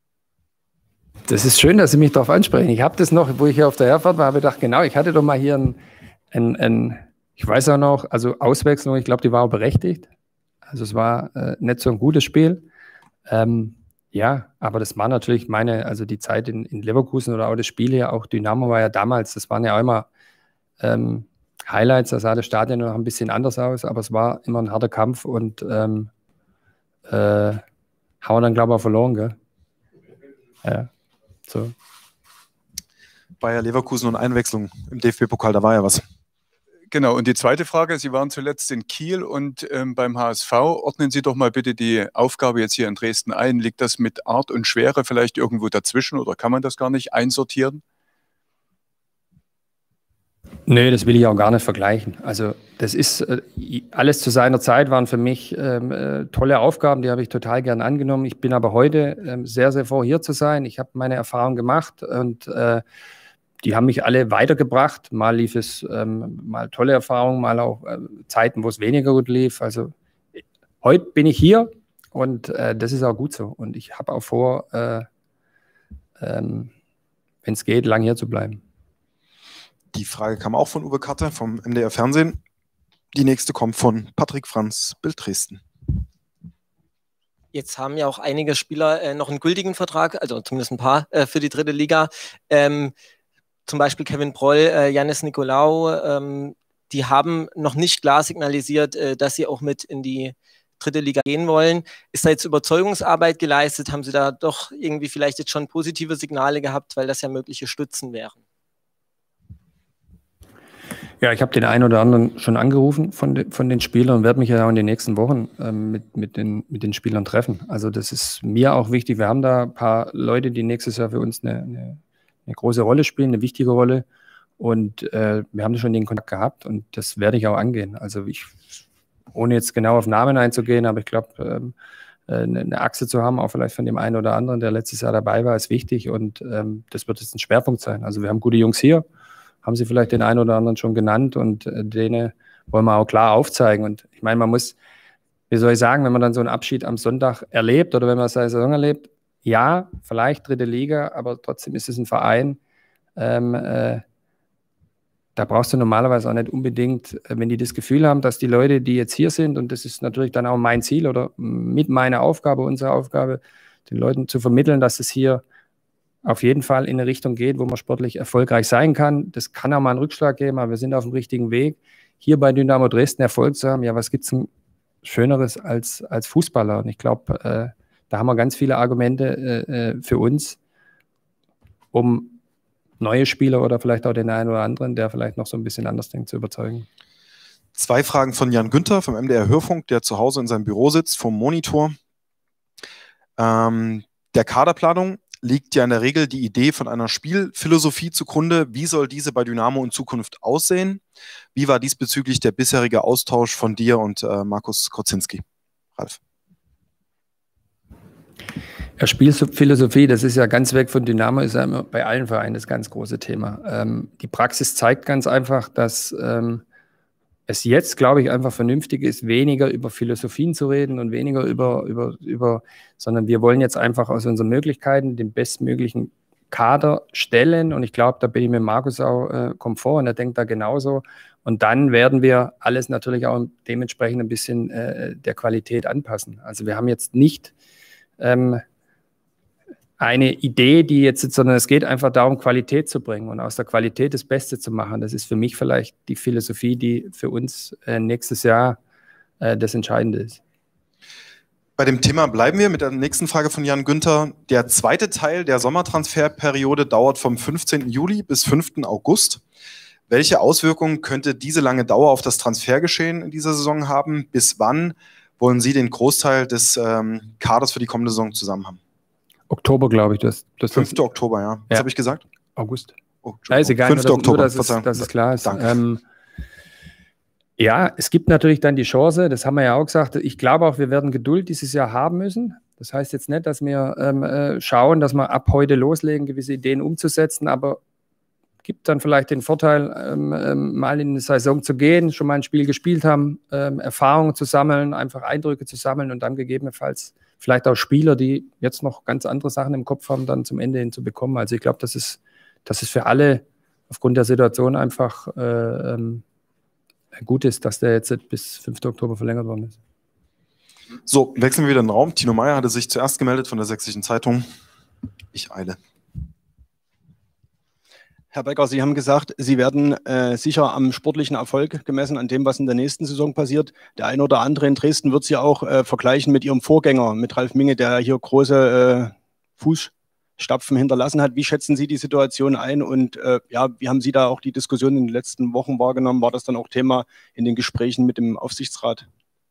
Das ist schön, dass Sie mich darauf ansprechen. Ich habe das noch, wo ich hier auf der Herfahrt war, habe ich gedacht, genau, ich hatte doch mal hier ich weiß auch noch, also Auswechslung, ich glaube, die war auch berechtigt. Also es war nicht so ein gutes Spiel. Ja, aber das war natürlich also die Zeit in Leverkusen oder auch das Spiel hier, auch Dynamo war ja damals, das waren ja auch immer Highlights, da sah das Stadion noch ein bisschen anders aus, aber es war immer ein harter Kampf und haben wir dann, glaube ich, auch verloren, gell? Ja, so. Bayer Leverkusen und Einwechslung im DFB-Pokal, da war ja was. Genau, und die zweite Frage, Sie waren zuletzt in Kiel und beim HSV. Ordnen Sie doch mal bitte die Aufgabe jetzt hier in Dresden ein. Liegt das mit Art und Schwere vielleicht irgendwo dazwischen oder kann man das gar nicht einsortieren? Nee, das will ich auch gar nicht vergleichen. Also das ist alles zu seiner Zeit waren für mich tolle Aufgaben, die habe ich total gern angenommen. Ich bin aber heute sehr, sehr froh, hier zu sein. Ich habe meine Erfahrung gemacht und die haben mich alle weitergebracht. Mal lief es, mal tolle Erfahrungen, mal auch Zeiten, wo es weniger gut lief. Also heute bin ich hier und das ist auch gut so. Und ich habe auch vor, wenn es geht, lang hier zu bleiben. Die Frage kam auch von Uwe Katte vom MDR Fernsehen. Die nächste kommt von Patrick Franz, Bild Dresden. Jetzt haben ja auch einige Spieler noch einen gültigen Vertrag, also zumindest ein paar für die dritte Liga. Zum Beispiel Kevin Broll, Yannis Nikolaou, die haben noch nicht klar signalisiert, dass sie auch mit in die dritte Liga gehen wollen. Ist da jetzt Überzeugungsarbeit geleistet? Haben Sie da doch irgendwie vielleicht jetzt schon positive Signale gehabt, weil das ja mögliche Stützen wären? Ja, ich habe den einen oder anderen schon angerufen von den Spielern und werde mich ja auch in den nächsten Wochen mit den Spielern treffen. Also das ist mir auch wichtig. Wir haben da ein paar Leute, die nächstes Jahr für uns eine große Rolle spielen, eine wichtige Rolle. Und wir haben da schon den Kontakt gehabt und das werde ich auch angehen. Also ohne jetzt genau auf Namen einzugehen, aber ich glaube, eine Achse zu haben, auch vielleicht von dem einen oder anderen, der letztes Jahr dabei war, ist wichtig und das wird jetzt ein Schwerpunkt sein. Also wir haben gute Jungs hier, haben Sie vielleicht den einen oder anderen schon genannt und denen wollen wir auch klar aufzeigen. Und ich meine, man muss, wie soll ich sagen, wenn man dann so einen Abschied am Sonntag erlebt oder wenn man seine Saison erlebt, ja, vielleicht dritte Liga, aber trotzdem ist es ein Verein, da brauchst du normalerweise auch nicht unbedingt, wenn die das Gefühl haben, dass die Leute, die jetzt hier sind, und das ist natürlich dann auch mein Ziel oder mit meiner Aufgabe, unsere Aufgabe, den Leuten zu vermitteln, dass es hier auf jeden Fall in eine Richtung geht, wo man sportlich erfolgreich sein kann. Das kann auch mal einen Rückschlag geben, aber wir sind auf dem richtigen Weg. Hier bei Dynamo Dresden Erfolg zu haben, ja, was gibt es denn Schöneres als Fußballer? Und ich glaube, da haben wir ganz viele Argumente für uns, um neue Spieler oder vielleicht auch den einen oder anderen, der vielleicht noch so ein bisschen anders denkt, zu überzeugen. 2 Fragen von Jan Günther vom MDR Hörfunk, der zu Hause in seinem Büro sitzt, vom Monitor. Der Kaderplanung liegt ja in der Regel die Idee von einer Spielphilosophie zugrunde. Wie soll diese bei Dynamo in Zukunft aussehen? Wie war diesbezüglich der bisherige Austausch von dir und Markus Kocinski? Ralf. Ja, Spielphilosophie, das ist ja ganz weg von Dynamo, ist ja immer bei allen Vereinen das ganz große Thema. Die Praxis zeigt ganz einfach, dass es jetzt, glaube ich, einfach vernünftig ist, weniger über Philosophien zu reden und weniger sondern wir wollen jetzt einfach aus unseren Möglichkeiten den bestmöglichen Kader stellen und ich glaube, da bin ich mit Markus auch komfort und er denkt da genauso und dann werden wir alles natürlich auch dementsprechend ein bisschen der Qualität anpassen. Also wir haben jetzt nicht eine Idee, sondern es geht einfach darum, Qualität zu bringen und aus der Qualität das Beste zu machen. Das ist für mich vielleicht die Philosophie, die für uns nächstes Jahr das Entscheidende ist. Bei dem Thema bleiben wir mit der nächsten Frage von Jan Günther. Der zweite Teil der Sommertransferperiode dauert vom 15. Juli bis 5. August. Welche Auswirkungen könnte diese lange Dauer auf das Transfergeschehen in dieser Saison haben? Bis wann wollen Sie den Großteil des Kaders für die kommende Saison zusammen haben? Oktober, glaube ich. Das 5. Oktober, ja. Was habe ich gesagt? August. Oh, ist egal, 5. Oktober, dass es klar ist. Ja, es gibt natürlich dann die Chance, das haben wir ja auch gesagt, ich glaube auch, wir werden Geduld dieses Jahr haben müssen. Das heißt jetzt nicht, dass wir schauen, dass wir ab heute loslegen, gewisse Ideen umzusetzen, aber gibt dann vielleicht den Vorteil, mal in eine Saison zu gehen, schon mal ein Spiel gespielt haben, Erfahrungen zu sammeln, einfach Eindrücke zu sammeln und dann gegebenenfalls vielleicht auch Spieler, die jetzt noch ganz andere Sachen im Kopf haben, dann zum Ende hin zu bekommen. Also ich glaube, das ist für alle aufgrund der Situation einfach gut ist, dass der jetzt bis 5. Oktober verlängert worden ist. So, wechseln wir wieder in den Raum. Tino Meyer hatte sich zuerst gemeldet von der Sächsischen Zeitung. Ich eile. Herr Becker, Sie haben gesagt, Sie werden sicher am sportlichen Erfolg gemessen, an dem, was in der nächsten Saison passiert. Der eine oder andere in Dresden wird Sie auch vergleichen mit Ihrem Vorgänger, mit Ralf Minge, der hier große Fußstapfen hinterlassen hat. Wie schätzen Sie die Situation ein und wie haben Sie da auch die Diskussion in den letzten Wochen wahrgenommen? War das dann auch Thema in den Gesprächen mit dem Aufsichtsrat?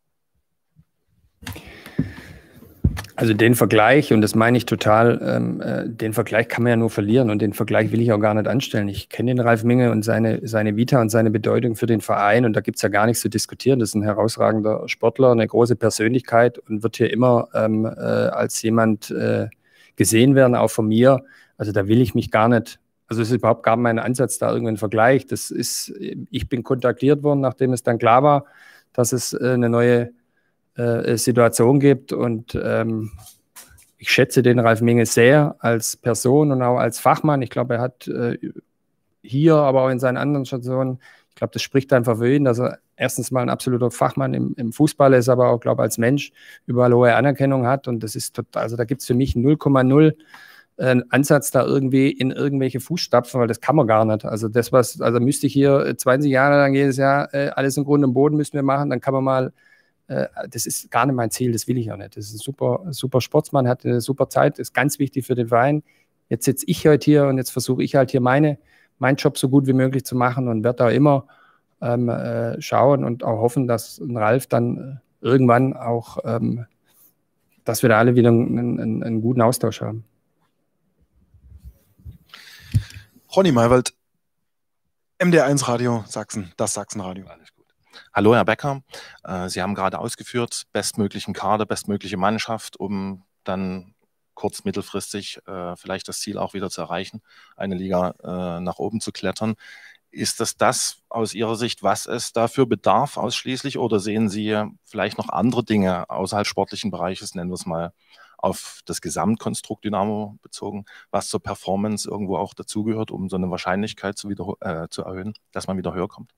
Also den Vergleich, und das meine ich total, den Vergleich kann man ja nur verlieren und den Vergleich will ich auch gar nicht anstellen. Ich kenne den Ralf Minge und seine Vita und seine Bedeutung für den Verein und da gibt es ja gar nichts zu diskutieren. Das ist ein herausragender Sportler, eine große Persönlichkeit und wird hier immer als jemand gesehen werden, auch von mir. Also da will ich mich gar nicht, also es ist überhaupt gar mein Ansatz, da irgendein Vergleich. Ich bin kontaktiert worden, nachdem es dann klar war, dass es eine neue Situation gibt und ich schätze den Ralf Minge sehr als Person und auch als Fachmann. Ich glaube, er hat hier, aber auch in seinen anderen Stationen. Ich glaube, das spricht einfach für ihn, dass er erstens mal ein absoluter Fachmann im Fußball ist, aber auch, glaube ich, als Mensch überall hohe Anerkennung hat. Und das ist total, also da gibt es für mich 0,0 Ansatz da irgendwie in irgendwelche Fußstapfen, weil das kann man gar nicht. Also also müsste ich hier 20 Jahre lang jedes Jahr alles im Grund und Boden müssen wir machen, dann kann man mal, das ist gar nicht mein Ziel, das will ich auch nicht. Das ist ein super Sportsmann, hat eine super Zeit, ist ganz wichtig für den Verein. Jetzt sitze ich heute hier und jetzt versuche ich halt hier meinen Job so gut wie möglich zu machen und werde da immer schauen und auch hoffen, dass ein Ralf dann irgendwann auch, dass wir da alle wieder einen guten Austausch haben. Ronny Maywald, MDR1 Radio Sachsen, das Sachsenradio. Alles gut. Hallo, Herr Becker. Sie haben gerade ausgeführt, bestmöglichen Kader, bestmögliche Mannschaft, um dann kurz-, mittelfristig vielleicht das Ziel auch wieder zu erreichen, eine Liga nach oben zu klettern. Ist das aus Ihrer Sicht, was es dafür bedarf ausschließlich, oder sehen Sie vielleicht noch andere Dinge außerhalb sportlichen Bereiches, nennen wir es mal auf das Gesamtkonstrukt Dynamo bezogen, was zur Performance irgendwo auch dazugehört, um so eine Wahrscheinlichkeit zu erhöhen, dass man wieder höher kommt?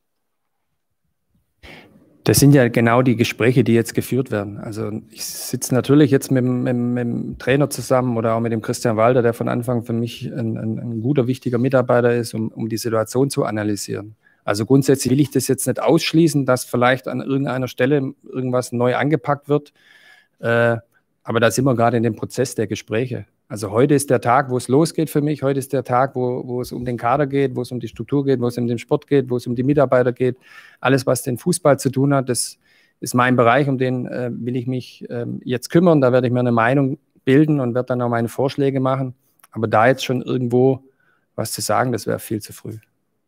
Das sind ja genau die Gespräche, die jetzt geführt werden. Also ich sitze natürlich jetzt mit dem Trainer zusammen oder auch mit dem Christian Walder, der von Anfang für mich ein guter, wichtiger Mitarbeiter ist, um die Situation zu analysieren. Also grundsätzlich will ich das jetzt nicht ausschließen, dass vielleicht an irgendeiner Stelle irgendwas neu angepackt wird. Aber da sind wir gerade in dem Prozess der Gespräche. Also heute ist der Tag, wo es losgeht für mich. Heute ist der Tag, wo es um den Kader geht, wo es um die Struktur geht, wo es um den Sport geht, wo es um die Mitarbeiter geht. Alles, was den Fußball zu tun hat, das ist mein Bereich, um den will ich mich jetzt kümmern. Da werde ich mir eine Meinung bilden und werde dann auch meine Vorschläge machen. Aber da jetzt schon irgendwo was zu sagen, das wäre viel zu früh.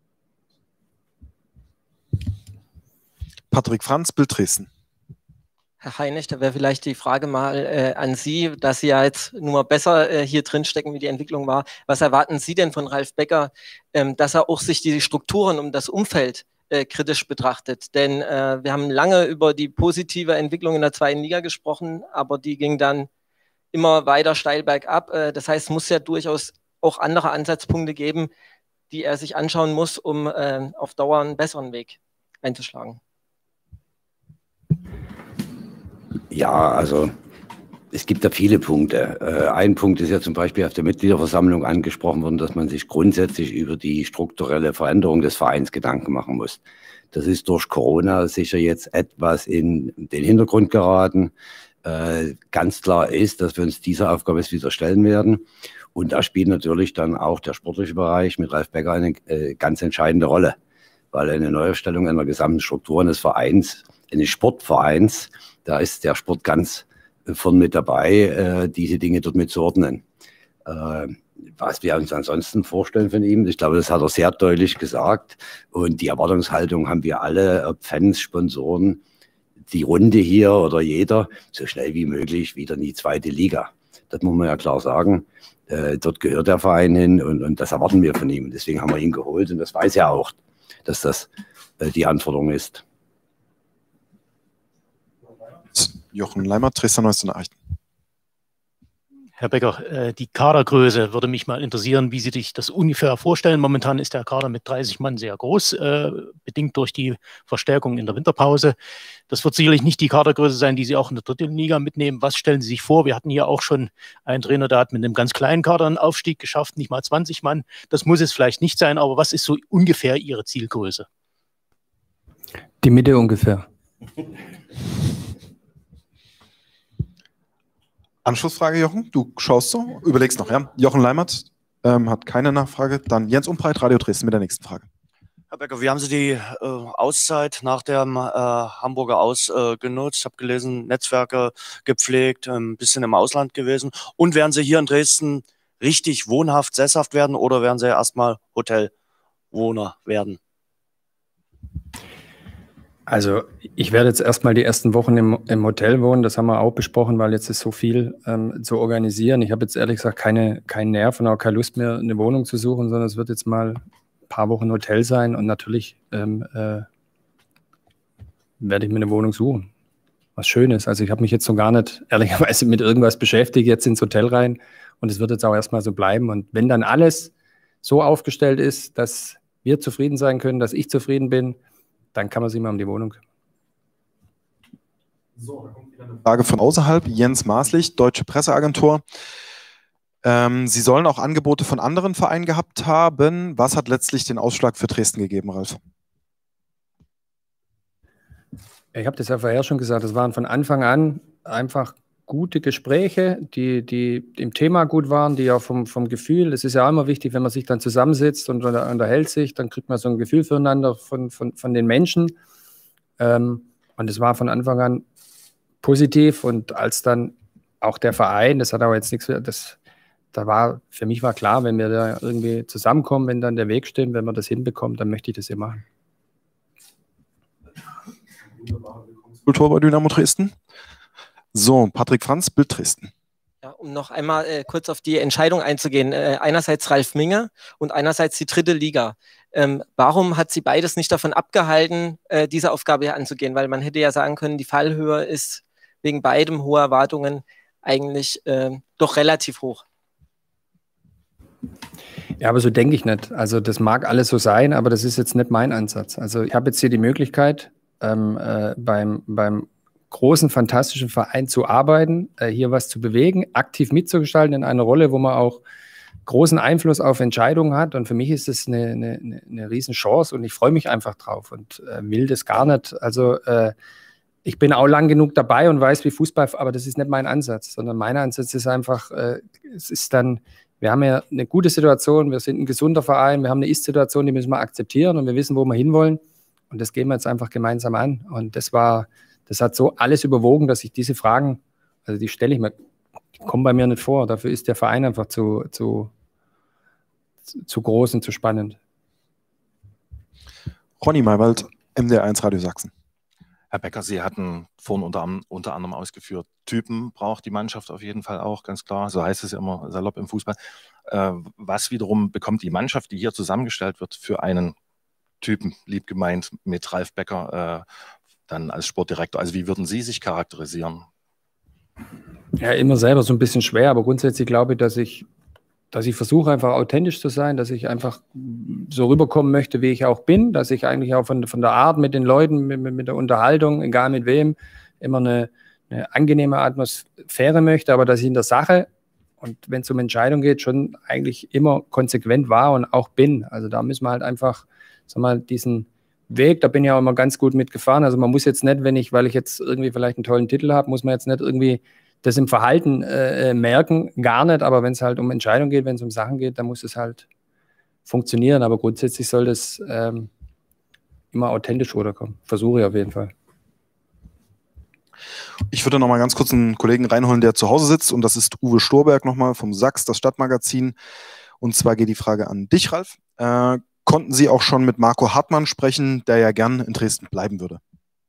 Patrick Franz, Bild Dresden. Herr Heinig, da wäre vielleicht die Frage mal an Sie, dass Sie ja jetzt nur mal besser hier drin stecken, wie die Entwicklung war. Was erwarten Sie denn von Ralf Becker, dass er auch sich die Strukturen um das Umfeld kritisch betrachtet? Denn wir haben lange über die positive Entwicklung in der zweiten Liga gesprochen, aber die ging dann immer weiter steil bergab. Das heißt, es muss ja durchaus auch andere Ansatzpunkte geben, die er sich anschauen muss, um auf Dauer einen besseren Weg einzuschlagen. Ja, also es gibt da viele Punkte. Ein Punkt ist ja zum Beispiel auf der Mitgliederversammlung angesprochen worden, dass man sich grundsätzlich über die strukturelle Veränderung des Vereins Gedanken machen muss. Das ist durch Corona sicher jetzt etwas in den Hintergrund geraten. Ganz klar ist, dass wir uns dieser Aufgabe jetzt wieder stellen werden. Und da spielt natürlich dann auch der sportliche Bereich mit Ralf Becker eine ganz entscheidende Rolle, weil eine Neuaufstellung einer gesamten Struktur eines Vereins, eines Sportvereins, da ist der Sport ganz vorn mit dabei, diese Dinge dort mitzuordnen. Was wir uns ansonsten vorstellen von ihm, ich glaube, das hat er sehr deutlich gesagt. Und die Erwartungshaltung haben wir alle, ob Fans, Sponsoren, die Runde hier oder jeder, so schnell wie möglich wieder in die zweite Liga. Das muss man ja klar sagen. Dort gehört der Verein hin und das erwarten wir von ihm. Und deswegen haben wir ihn geholt und das weiß er auch, dass das die Anforderung ist. Jochen Leimert, Dresdner Neueste Nachrichten. Herr Becker, die Kadergröße würde mich mal interessieren, wie Sie sich das ungefähr vorstellen. Momentan ist der Kader mit 30 Mann sehr groß, bedingt durch die Verstärkung in der Winterpause. Das wird sicherlich nicht die Kadergröße sein, die Sie auch in der dritten Liga mitnehmen. Was stellen Sie sich vor? Wir hatten hier auch schon einen Trainer, der hat mit einem ganz kleinen Kader einen Aufstieg geschafft, nicht mal 20 Mann. Das muss es vielleicht nicht sein, aber was ist so ungefähr Ihre Zielgröße? Die Mitte ungefähr. Anschlussfrage, Jochen. Du schaust so, überlegst noch, ja? Jochen Leimert hat keine Nachfrage. Dann Jens Umbreit, Radio Dresden mit der nächsten Frage. Herr Becker, wie haben Sie die Auszeit nach dem Hamburger Aus genutzt? Ich habe gelesen, Netzwerke gepflegt, ein bisschen im Ausland gewesen. Und werden Sie hier in Dresden richtig wohnhaft, sesshaft werden oder werden Sie erstmal Hotelwohner werden? Also ich werde jetzt erstmal die ersten Wochen im Hotel wohnen, das haben wir auch besprochen, weil jetzt ist so viel zu organisieren. Ich habe jetzt ehrlich gesagt keinen Nerv und auch keine Lust mehr, eine Wohnung zu suchen, sondern es wird jetzt mal ein paar Wochen Hotel sein und natürlich werde ich mir eine Wohnung suchen. Was Schönes. Also ich habe mich jetzt so gar nicht ehrlicherweise mit irgendwas beschäftigt, jetzt ins Hotel rein und es wird jetzt auch erstmal so bleiben. Und wenn dann alles so aufgestellt ist, dass wir zufrieden sein können, dass ich zufrieden bin, dann kann man sich mal um die Wohnung kümmern. So, da kommt wieder eine Frage von außerhalb. Jens Maßlich, Deutsche Presseagentur. Sie sollen auch Angebote von anderen Vereinen gehabt haben. Was hat letztlich den Ausschlag für Dresden gegeben, Ralf? Ich habe das ja vorher schon gesagt, es waren von Anfang an einfach gute Gespräche, die im Thema gut waren, die auch vom Gefühl, es ist ja auch immer wichtig, wenn man sich dann zusammensitzt und unterhält sich, dann kriegt man so ein Gefühl füreinander von den Menschen. Und es war von Anfang an positiv, und als dann auch der Verein, das hat aber jetzt nichts, für mich war klar, wenn wir da irgendwie zusammenkommen, wenn dann der Weg stimmt, wenn man das hinbekommt, dann möchte ich das hier machen. Kultur bei Dynamo Dresden. So, Patrick Franz, Bild Dresden. Ja, um noch einmal kurz auf die Entscheidung einzugehen. Einerseits Ralf Minge und einerseits die 3. Liga. Warum hat sie beides nicht davon abgehalten, diese Aufgabe hier anzugehen? Weil man hätte ja sagen können, die Fallhöhe ist wegen beidem hoher Erwartungen eigentlich doch relativ hoch. Ja, aber so denke ich nicht. Also das mag alles so sein, aber das ist jetzt nicht mein Ansatz. Also ich habe jetzt hier die Möglichkeit, beim großen, fantastischen Verein zu arbeiten, hier was zu bewegen, aktiv mitzugestalten in einer Rolle, wo man auch großen Einfluss auf Entscheidungen hat. Und für mich ist das eine Riesenchance, und ich freue mich einfach drauf und will das gar nicht. Also ich bin auch lang genug dabei und weiß, wie Fußball, aber das ist nicht mein Ansatz, sondern mein Ansatz ist einfach, wir haben ja eine gute Situation, wir sind ein gesunder Verein, wir haben eine Ist-Situation, die müssen wir akzeptieren, und wir wissen, wo wir hinwollen, und das gehen wir jetzt einfach gemeinsam an. Und das hat so alles überwogen, dass ich diese Fragen, also die stelle ich mir, die kommen bei mir nicht vor. Dafür ist der Verein einfach zu groß und zu spannend. Ronny Maywald, MDR1 Radio Sachsen. Herr Becker, Sie hatten vorhin unter anderem ausgeführt, Typen braucht die Mannschaft auf jeden Fall auch, ganz klar. So heißt es ja immer salopp im Fußball. Was wiederum bekommt die Mannschaft, die hier zusammengestellt wird, für einen Typen, lieb gemeint, mit Ralf Becker dann als Sportdirektor? Also wie würden Sie sich charakterisieren? Ja, immer selber so ein bisschen schwer, aber grundsätzlich glaube ich, dass ich versuche, einfach authentisch zu sein, dass ich einfach so rüberkommen möchte, wie ich auch bin, dass ich eigentlich auch von der Art mit den Leuten, mit der Unterhaltung, egal mit wem, immer eine angenehme Atmosphäre möchte, aber dass ich in der Sache, und wenn es um Entscheidungen geht, schon eigentlich immer konsequent war und auch bin. Also da müssen wir halt einfach, sag mal, diesen Weg, da bin ich auch immer ganz gut mitgefahren. Also man muss jetzt nicht, weil ich jetzt irgendwie vielleicht einen tollen Titel habe, muss man jetzt nicht irgendwie das im Verhalten merken, gar nicht, aber wenn es halt um Entscheidungen geht, wenn es um Sachen geht, dann muss es halt funktionieren, aber grundsätzlich soll das immer authentisch rüberkommen. Versuche ich auf jeden Fall. Ich würde noch mal ganz kurz einen Kollegen reinholen, der zu Hause sitzt, und das ist Uwe Storberg nochmal vom Sachs, das Stadtmagazin. Und zwar geht die Frage an dich, Ralf. Konnten Sie auch schon mit Marco Hartmann sprechen, der ja gern in Dresden bleiben würde?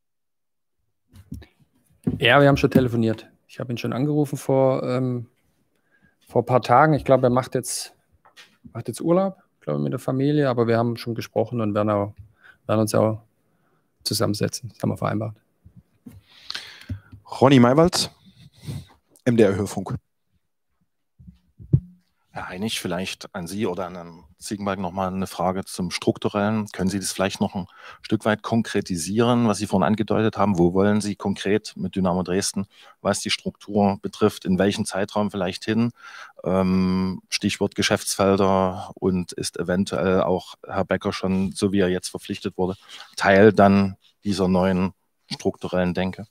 Ja, wir haben schon telefoniert. Ich habe ihn schon angerufen vor ein paar Tagen. Ich glaube, er macht jetzt Urlaub, glaube ich, mit der Familie, aber wir haben schon gesprochen und werden uns auch zusammensetzen. Das haben wir vereinbart. Ronny Maywald, MDR Hörfunk. Herr Heinig, vielleicht an Sie oder an Herrn Ziegenbalg nochmal eine Frage zum Strukturellen. Können Sie das vielleicht noch ein Stück weit konkretisieren, was Sie vorhin angedeutet haben? Wo wollen Sie konkret mit Dynamo Dresden, was die Struktur betrifft, in welchem Zeitraum vielleicht hin? Stichwort Geschäftsfelder, und ist eventuell auch Herr Becker schon, so wie er jetzt verpflichtet wurde, Teil dann dieser neuen strukturellen Denke?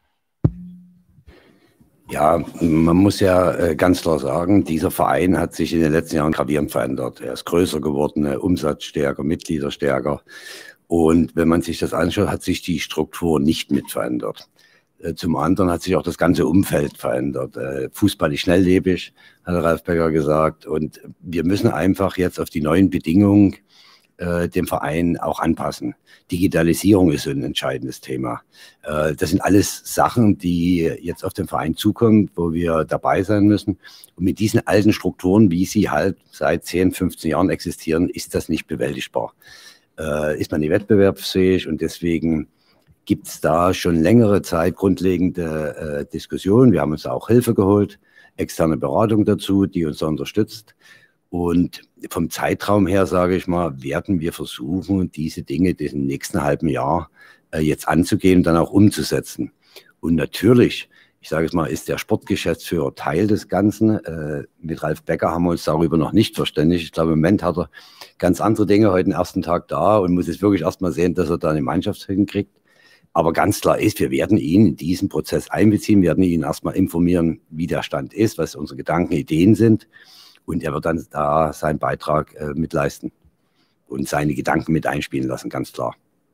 Ja, man muss ja ganz klar sagen, dieser Verein hat sich in den letzten Jahren gravierend verändert. Er ist größer geworden, umsatzstärker, Mitgliederstärker. Und wenn man sich das anschaut, hat sich die Struktur nicht mit verändert. Zum anderen hat sich auch das ganze Umfeld verändert. Fußball ist schnelllebig, hat Ralf Becker gesagt. Und wir müssen einfach jetzt auf die neuen Bedingungen dem Verein auch anpassen. Digitalisierung ist so ein entscheidendes Thema. Das sind alles Sachen, die jetzt auf den Verein zukommen, wo wir dabei sein müssen. Und mit diesen alten Strukturen, wie sie halt seit 10, 15 Jahren existieren, ist das nicht bewältigbar. Ist man nicht wettbewerbsfähig, und deswegen gibt es da schon längere Zeit grundlegende Diskussionen. Wir haben uns auch Hilfe geholt, externe Beratung dazu, die uns da unterstützt. Und vom Zeitraum her, sage ich mal, werden wir versuchen, diese Dinge im nächsten halben Jahr jetzt anzugehen und dann auch umzusetzen. Und natürlich, ich sage es mal, ist der Sportgeschäftsführer Teil des Ganzen. Mit Ralf Becker haben wir uns darüber noch nicht verständigt. Ich glaube, im Moment hat er ganz andere Dinge heute den ersten Tag da und muss jetzt wirklich erst mal sehen, dass er da eine Mannschaft hinkriegt. Aber ganz klar ist, wir werden ihn in diesen Prozess einbeziehen, werden ihn erstmal informieren, wie der Stand ist, was unsere Gedanken, Ideen sind. Und er wird dann da seinen Beitrag mit leisten und seine Gedanken mit einspielen lassen, ganz klar.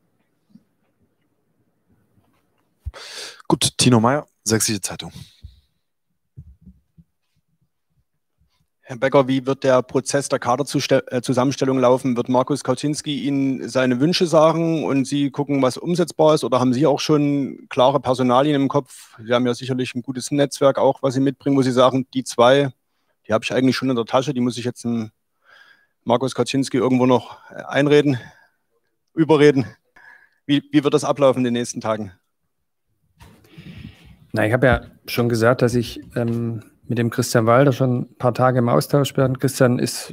Gut, Tino Meyer, Sächsische Zeitung. Herr Becker, wie wird der Prozess der Kaderzusammenstellung laufen? Wird Markus Kauzinski Ihnen seine Wünsche sagen und Sie gucken, was umsetzbar ist? Oder haben Sie auch schon klare Personalien im Kopf? Sie haben ja sicherlich ein gutes Netzwerk auch, was Sie mitbringen, wo Sie sagen, die zwei, die habe ich eigentlich schon in der Tasche, die muss ich jetzt Markus Kauzinski irgendwo noch überreden. Wie wird das ablaufen in den nächsten Tagen? Na, ich habe ja schon gesagt, dass ich mit dem Christian Walder schon ein paar Tage im Austausch bin. Christian ist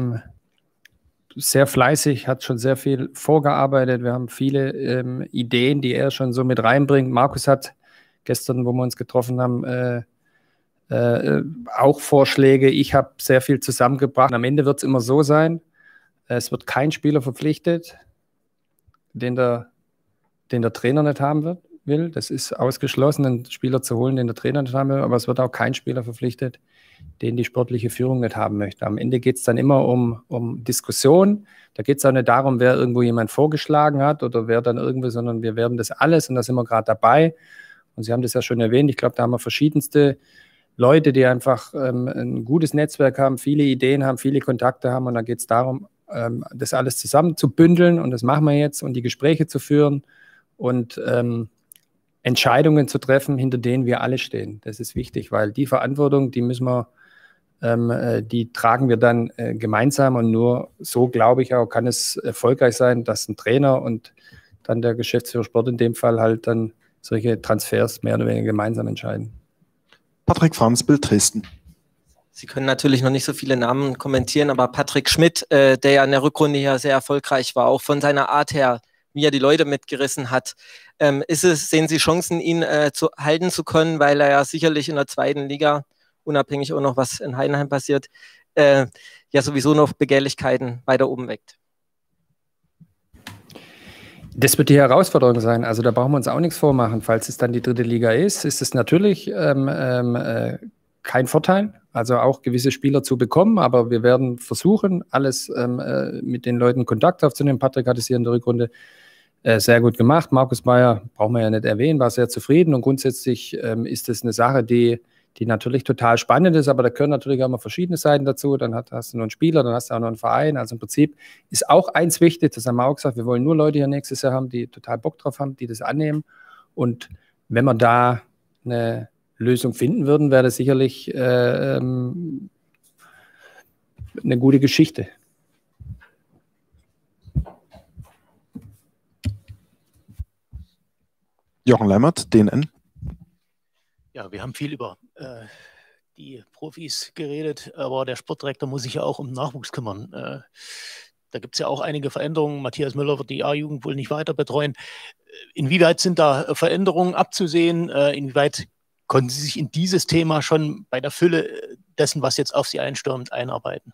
sehr fleißig, hat schon sehr viel vorgearbeitet. Wir haben viele Ideen, die er schon so mit reinbringt. Markus hat gestern, wo wir uns getroffen haben, auch Vorschläge. Ich habe sehr viel zusammengebracht. Am Ende wird es immer so sein, es wird kein Spieler verpflichtet, den der Trainer nicht haben will. Das ist ausgeschlossen, einen Spieler zu holen, den der Trainer nicht haben will. Aber es wird auch kein Spieler verpflichtet, den die sportliche Führung nicht haben möchte. Am Ende geht es dann immer um Diskussion. Da geht es auch nicht darum, wer irgendwo jemand vorgeschlagen hat oder wer dann irgendwie, sondern wir werden das alles und da sind wir gerade dabei. Und Sie haben das ja schon erwähnt. Ich glaube, da haben wir verschiedenste Leute, die einfach ein gutes Netzwerk haben, viele Ideen haben, viele Kontakte haben. Und da geht es darum, das alles zusammen zu bündeln. Und das machen wir jetzt und die Gespräche zu führen und Entscheidungen zu treffen, hinter denen wir alle stehen. Das ist wichtig, weil die Verantwortung, die müssen wir, die tragen wir dann gemeinsam und nur so, glaube ich auch, kann es erfolgreich sein, dass ein Trainer und dann der Geschäftsführer Sport in dem Fall halt dann solche Transfers mehr oder weniger gemeinsam entscheiden. Patrick Farms, Bild Dresden. Sie können natürlich noch nicht so viele Namen kommentieren, aber Patrick Schmidt, der ja in der Rückrunde ja sehr erfolgreich war, auch von seiner Art her, wie er die Leute mitgerissen hat. Sehen Sie Chancen, ihn halten zu können, weil er ja sicherlich in der zweiten Liga, unabhängig auch noch, was in Heidenheim passiert, ja sowieso noch Begehrlichkeiten weiter oben weckt? Das wird die Herausforderung sein. Also da brauchen wir uns auch nichts vormachen. Falls es dann die dritte Liga ist es natürlich kein Vorteil, also auch gewisse Spieler zu bekommen. Aber wir werden versuchen, alles mit den Leuten Kontakt aufzunehmen. Patrick hat es hier in der Rückrunde sehr gut gemacht. Markus Meyer, brauchen wir ja nicht erwähnen, war sehr zufrieden. Und grundsätzlich ist es eine Sache, die natürlich total spannend ist, aber da gehören natürlich auch immer verschiedene Seiten dazu. Dann hast du noch einen Spieler, dann hast du auch noch einen Verein. Also im Prinzip ist auch eins wichtig, das haben wir auch gesagt, wir wollen nur Leute hier nächstes Jahr haben, die total Bock drauf haben, die das annehmen. Und wenn wir da eine Lösung finden würden, wäre das sicherlich eine gute Geschichte. Jochen Leimert, DNN. Ja, wir haben viel über die Profis geredet, aber der Sportdirektor muss sich ja auch um den Nachwuchs kümmern. Da gibt es ja auch einige Veränderungen. Matthias Müller wird die A-Jugend wohl nicht weiter betreuen. Inwieweit sind da Veränderungen abzusehen? Inwieweit konnten Sie sich in dieses Thema schon bei der Fülle dessen, was jetzt auf Sie einstürmt, einarbeiten?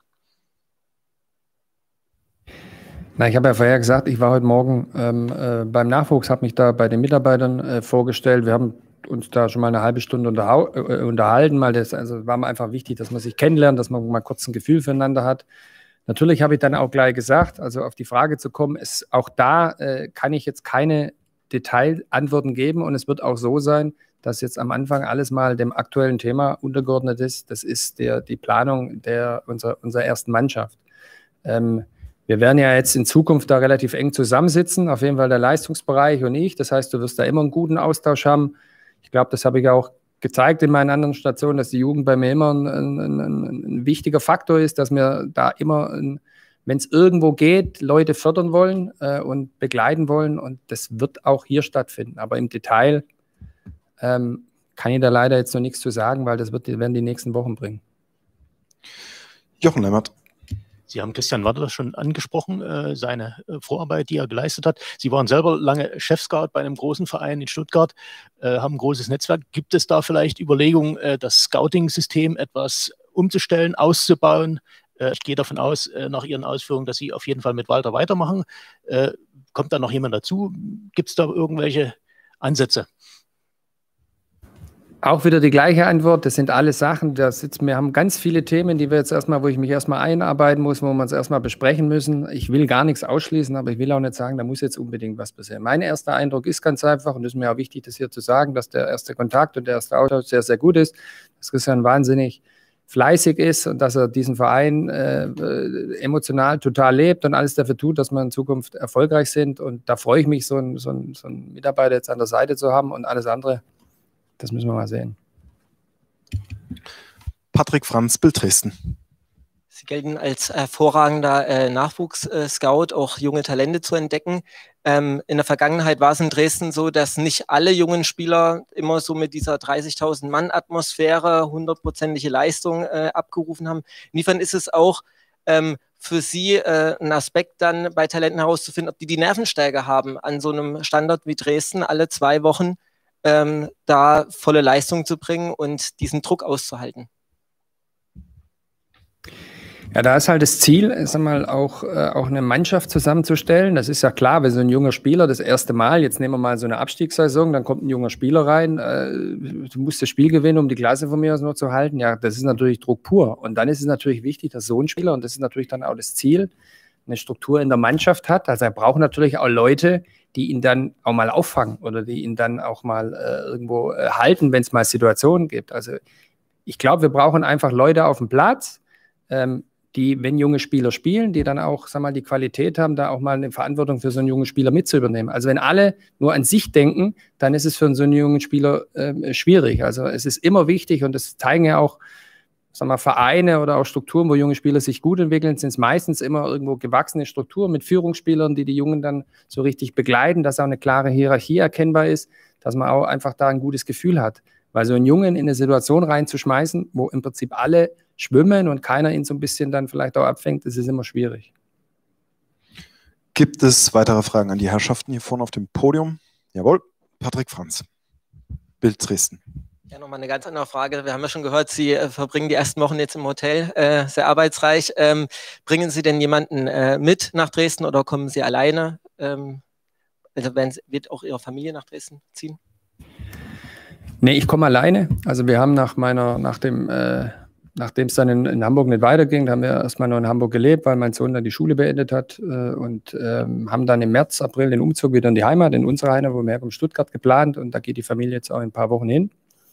Na, ich habe ja vorher gesagt, ich war heute Morgen beim Nachwuchs, habe mich da bei den Mitarbeitern vorgestellt. Wir haben uns da schon mal eine halbe Stunde unterhalten. Also war mir einfach wichtig, dass man sich kennenlernt, dass man mal kurz ein Gefühl füreinander hat. Natürlich habe ich dann auch gleich gesagt, also auf die Frage zu kommen, auch da kann ich jetzt keine Detailantworten geben und es wird auch so sein, dass jetzt am Anfang alles mal dem aktuellen Thema untergeordnet ist. Das ist die Planung unserer ersten Mannschaft. Wir werden ja jetzt in Zukunft da relativ eng zusammensitzen, auf jeden Fall der Leistungsbereich und ich. Das heißt, du wirst da immer einen guten Austausch haben. Ich glaube, das habe ich auch gezeigt in meinen anderen Stationen, dass die Jugend bei mir immer ein wichtiger Faktor ist, dass wir da immer, wenn es irgendwo geht, Leute fördern wollen und begleiten wollen. Und das wird auch hier stattfinden. Aber im Detail kann ich da leider jetzt noch nichts zu sagen, weil das werden die nächsten Wochen bringen. Jochen Leimert. Sie haben Christian Walder schon angesprochen, seine Vorarbeit, die er geleistet hat. Sie waren selber lange Chef-Scout bei einem großen Verein in Stuttgart, haben ein großes Netzwerk. Gibt es da vielleicht Überlegungen, das Scouting-System etwas umzustellen, auszubauen? Ich gehe davon aus, nach Ihren Ausführungen, dass Sie auf jeden Fall mit Walter weitermachen. Kommt da noch jemand dazu? Gibt es da irgendwelche Ansätze? Auch wieder die gleiche Antwort. Das sind alles Sachen, wir haben ganz viele Themen, die wir jetzt wo ich mich erstmal einarbeiten muss, wo wir uns erstmal besprechen müssen. Ich will gar nichts ausschließen, aber ich will auch nicht sagen, da muss jetzt unbedingt was passieren. Mein erster Eindruck ist ganz einfach, und es ist mir auch wichtig, das hier zu sagen, dass der erste Kontakt und der erste Austausch sehr, sehr gut ist, dass Christian wahnsinnig fleißig ist und dass er diesen Verein emotional total lebt und alles dafür tut, dass wir in Zukunft erfolgreich sind. Und da freue ich mich, so einen Mitarbeiter jetzt an der Seite zu haben, und alles andere, das müssen wir mal sehen. Patrick Franz, Bild Dresden. Sie gelten als hervorragender Nachwuchs-Scout, auch junge Talente zu entdecken. In der Vergangenheit war es in Dresden so, dass nicht alle jungen Spieler immer so mit dieser 30.000 Mann-Atmosphäre 100%ige Leistung abgerufen haben. Inwiefern ist es auch für Sie ein Aspekt dann bei Talenten herauszufinden, ob die Nervenstärke haben, an so einem Standort wie Dresden alle 2 Wochen da volle Leistung zu bringen und diesen Druck auszuhalten? Ja, da ist halt das Ziel, auch eine Mannschaft zusammenzustellen. Das ist ja klar, wenn so ein junger Spieler das erste Mal, jetzt nehmen wir mal so eine Abstiegssaison, dann kommt ein junger Spieler rein, du musst das Spiel gewinnen, um die Klasse von mir aus nur zu halten. Ja, das ist natürlich Druck pur. Und dann ist es natürlich wichtig, dass so ein Spieler, und das ist natürlich dann auch das Ziel, eine Struktur in der Mannschaft hat. Also er braucht natürlich auch Leute, die ihn dann auch mal auffangen oder die ihn dann auch mal irgendwo halten, wenn es mal Situationen gibt. Also ich glaube, wir brauchen einfach Leute auf dem Platz, die, wenn junge Spieler spielen, die dann auch, die Qualität haben, da auch mal eine Verantwortung für so einen jungen Spieler mit zu übernehmen. Also wenn alle nur an sich denken, dann ist es für so einen jungen Spieler schwierig. Also es ist immer wichtig, und das zeigen ja auch Vereine oder auch Strukturen, wo junge Spieler sich gut entwickeln, sind es meistens immer irgendwo gewachsene Strukturen mit Führungsspielern, die die Jungen dann so richtig begleiten, dass auch eine klare Hierarchie erkennbar ist, dass man auch einfach da ein gutes Gefühl hat. Weil so einen Jungen in eine Situation reinzuschmeißen, wo im Prinzip alle schwimmen und keiner ihn so ein bisschen dann vielleicht auch abfängt, das ist immer schwierig. Gibt es weitere Fragen an die Herrschaften hier vorne auf dem Podium? Jawohl, Patrick Franz, Bild Dresden. Ja, nochmal eine ganz andere Frage. Wir haben ja schon gehört, Sie verbringen die ersten Wochen jetzt im Hotel, sehr arbeitsreich. Bringen Sie denn jemanden mit nach Dresden oder kommen Sie alleine? Wird auch Ihre Familie nach Dresden ziehen? Nee, ich komme alleine. Also wir haben nachdem es dann in Hamburg nicht weiterging, haben wir erstmal noch in Hamburg gelebt, weil mein Sohn dann die Schule beendet hat und haben dann im März, April den Umzug wieder in die Heimat, in unsere Heimat, wo wir herkommen, Stuttgart geplant, und da geht die Familie jetzt auch in ein paar Wochen hin.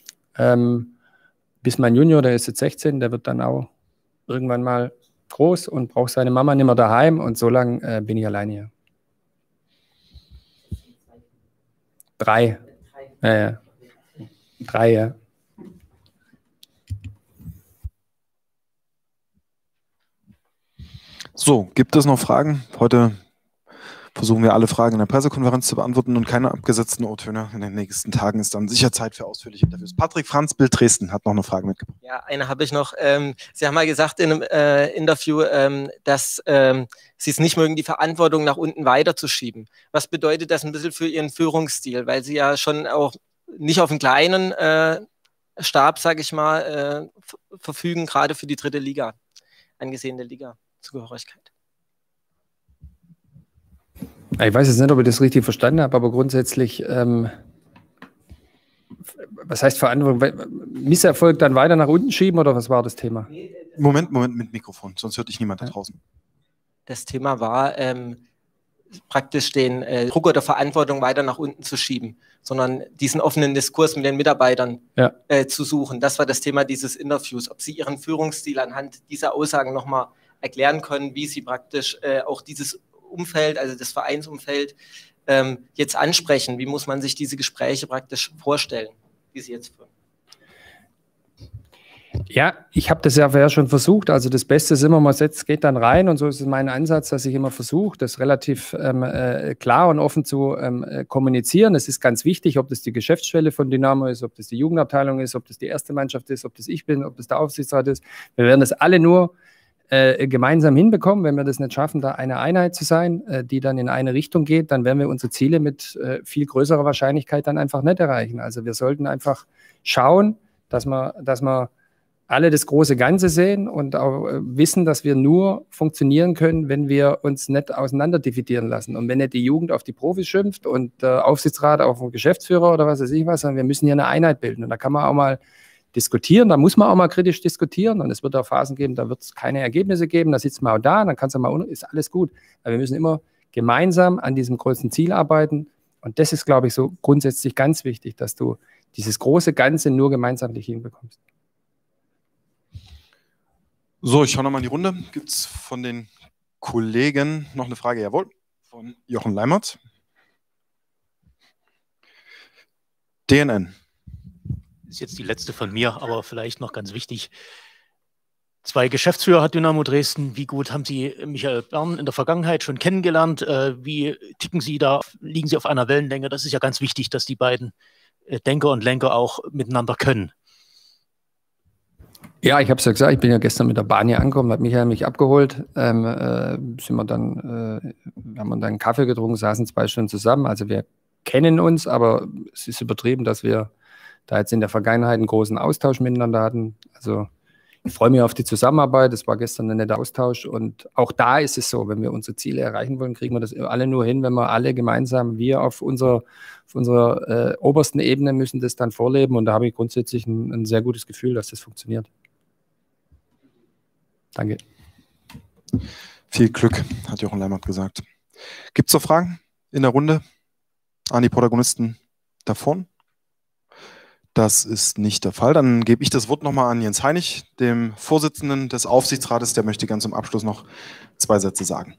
Bis mein Junior, der ist jetzt 16, der wird dann auch irgendwann mal groß und braucht seine Mama nicht mehr daheim, und so lange bin ich alleine hier. 3. 3, ja. So, gibt es noch Fragen? Heute versuchen wir alle Fragen in der Pressekonferenz zu beantworten und keine abgesetzten O-Töne. In den nächsten Tagen ist dann sicher Zeit für ausführliche Interviews. Patrick Franz, Bild Dresden, hat noch eine Frage mitgebracht. Ja, eine habe ich noch. Sie haben mal gesagt in einem Interview, dass Sie es nicht mögen, die Verantwortung nach unten weiterzuschieben. Was bedeutet das ein bisschen für Ihren Führungsstil? Weil Sie ja schon auch nicht auf einen kleinen Stab, sage ich mal, verfügen, gerade für die 3. Liga, angesehene Liga-Zugehörigkeit. Ich weiß jetzt nicht, ob ich das richtig verstanden habe, aber grundsätzlich, was heißt Verantwortung? Misserfolg dann weiter nach unten schieben, oder was war das Thema? Moment mit Mikrofon, sonst hört dich niemand da draußen. Das Thema war, praktisch den Druck oder Verantwortung weiter nach unten zu schieben, sondern diesen offenen Diskurs mit den Mitarbeitern zu suchen. Das war das Thema dieses Interviews, ob Sie Ihren Führungsstil anhand dieser Aussagen nochmal erklären können, wie Sie praktisch auch dieses Umfeld, also das Vereinsumfeld, jetzt ansprechen. Wie muss man sich diese Gespräche praktisch vorstellen, wie Sie jetzt führen? Ja, ich habe das ja vorher schon versucht. Also das Beste ist immer, man geht dann rein, und so ist es mein Ansatz, dass ich immer versuche, das relativ klar und offen zu kommunizieren. Es ist ganz wichtig, ob das die Geschäftsstelle von Dynamo ist, ob das die Jugendabteilung ist, ob das die erste Mannschaft ist, ob das ich bin, ob das der Aufsichtsrat ist. Wir werden das alle nur gemeinsam hinbekommen. Wenn wir das nicht schaffen, da eine Einheit zu sein, die dann in eine Richtung geht, dann werden wir unsere Ziele mit viel größerer Wahrscheinlichkeit dann einfach nicht erreichen. Also wir sollten einfach schauen, dass wir alle das große Ganze sehen und auch wissen, dass wir nur funktionieren können, wenn wir uns nicht auseinanderdividieren lassen. Und wenn nicht die Jugend auf die Profis schimpft und der Aufsichtsrat auf den Geschäftsführer oder was weiß ich was, sondern wir müssen hier eine Einheit bilden. Und da kann man auch mal diskutieren, da muss man auch mal kritisch diskutieren und es wird auch Phasen geben, da wird es keine Ergebnisse geben, da sitzt man auch da, dann kannst du mal, ist alles gut. Aber wir müssen immer gemeinsam an diesem großen Ziel arbeiten und das ist, glaube ich, so grundsätzlich ganz wichtig, dass du dieses große Ganze nur gemeinschaftlich hinbekommst. So, ich schaue nochmal in die Runde. Gibt es von den Kollegen noch eine Frage? Jawohl, von Jochen Leimert. DNN. Ist jetzt die letzte von mir, aber vielleicht noch ganz wichtig. 2 Geschäftsführer hat Dynamo Dresden. Wie gut haben Sie Michael Bern in der Vergangenheit schon kennengelernt? Wie ticken Sie da? Liegen Sie auf einer Wellenlänge? Das ist ja ganz wichtig, dass die beiden Denker und Lenker auch miteinander können. Ja, ich habe es ja gesagt, ich bin ja gestern mit der Bahn hier angekommen, hat Michael mich abgeholt. Haben wir dann einen Kaffee getrunken, saßen 2 Stunden zusammen. Also wir kennen uns, aber es ist übertrieben, dass wir da jetzt in der Vergangenheit einen großen Austausch miteinander hatten. Also ich freue mich auf die Zusammenarbeit. Es war gestern ein netter Austausch. Und auch da ist es so, wenn wir unsere Ziele erreichen wollen, kriegen wir das alle nur hin, wenn wir alle gemeinsam, wir auf unserer obersten Ebene müssen das dann vorleben. Und da habe ich grundsätzlich ein sehr gutes Gefühl, dass das funktioniert. Danke. Viel Glück, hat Jochen Leimert gesagt. Gibt es noch Fragen in der Runde an die Protagonisten davon? Das ist nicht der Fall. Dann gebe ich das Wort nochmal an Jens Heinig, dem Vorsitzenden des Aufsichtsrates. Der möchte ganz zum Abschluss noch 2 Sätze sagen.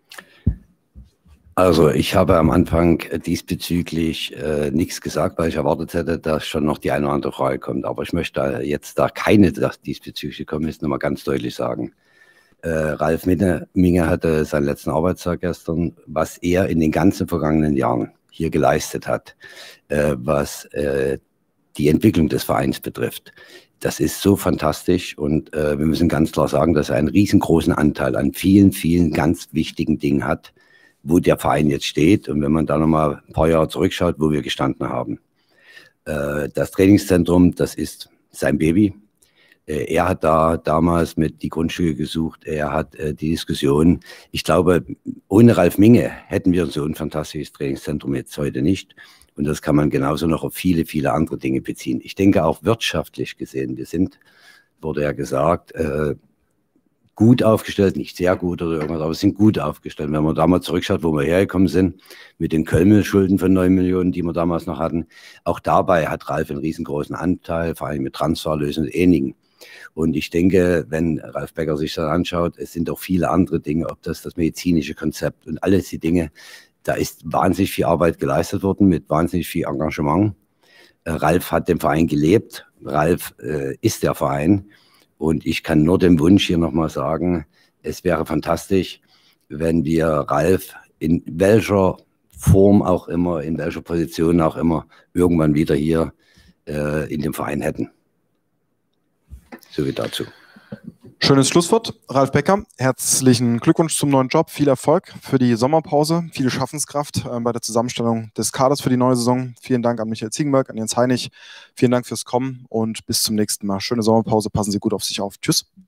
Also ich habe am Anfang diesbezüglich nichts gesagt, weil ich erwartet hätte, dass schon noch die eine oder andere Frage kommt. Aber ich möchte jetzt, da keine diesbezüglich kommen ist, nochmal ganz deutlich sagen. Ralf Minge hatte seinen letzten Arbeitstag gestern, was er in den ganzen vergangenen Jahren hier geleistet hat, was die Entwicklung des Vereins betrifft. Das ist so fantastisch und wir müssen ganz klar sagen, dass er einen riesengroßen Anteil an vielen, vielen ganz wichtigen Dingen hat, wo der Verein jetzt steht und wenn man da nochmal ein paar Jahre zurückschaut, wo wir gestanden haben. Das Trainingszentrum, das ist sein Baby. Er hat da damals mit die Grundstücke gesucht, er hat die Diskussion. Ich glaube, ohne Ralf Minge hätten wir so ein fantastisches Trainingszentrum jetzt heute nicht. Und das kann man genauso noch auf viele, viele andere Dinge beziehen. Ich denke auch wirtschaftlich gesehen, wir sind, wurde ja gesagt, gut aufgestellt, nicht sehr gut oder irgendwas, aber sind gut aufgestellt. Wenn man da mal zurückschaut, wo wir hergekommen sind, mit den Köln-Schulden von 9 Millionen, die wir damals noch hatten, auch dabei hat Ralf einen riesengroßen Anteil, vor allem mit Transferlösungen und ähnlichen. Und ich denke, wenn Ralf Becker sich das anschaut, es sind auch viele andere Dinge, ob das medizinische Konzept und alles die Dinge, da ist wahnsinnig viel Arbeit geleistet worden mit wahnsinnig viel Engagement. Ralf hat den Verein gelebt, Ralf ist der Verein. Und ich kann nur den Wunsch hier nochmal sagen, es wäre fantastisch, wenn wir Ralf in welcher Form auch immer, in welcher Position auch immer, irgendwann wieder hier in dem Verein hätten. So wie dazu. Schönes Schlusswort. Ralf Becker, herzlichen Glückwunsch zum neuen Job. Viel Erfolg für die Sommerpause, viel Schaffenskraft bei der Zusammenstellung des Kaders für die neue Saison. Vielen Dank an Michael Ziegenberg, an Jens Heinig. Vielen Dank fürs Kommen und bis zum nächsten Mal. Schöne Sommerpause. Passen Sie gut auf sich auf. Tschüss.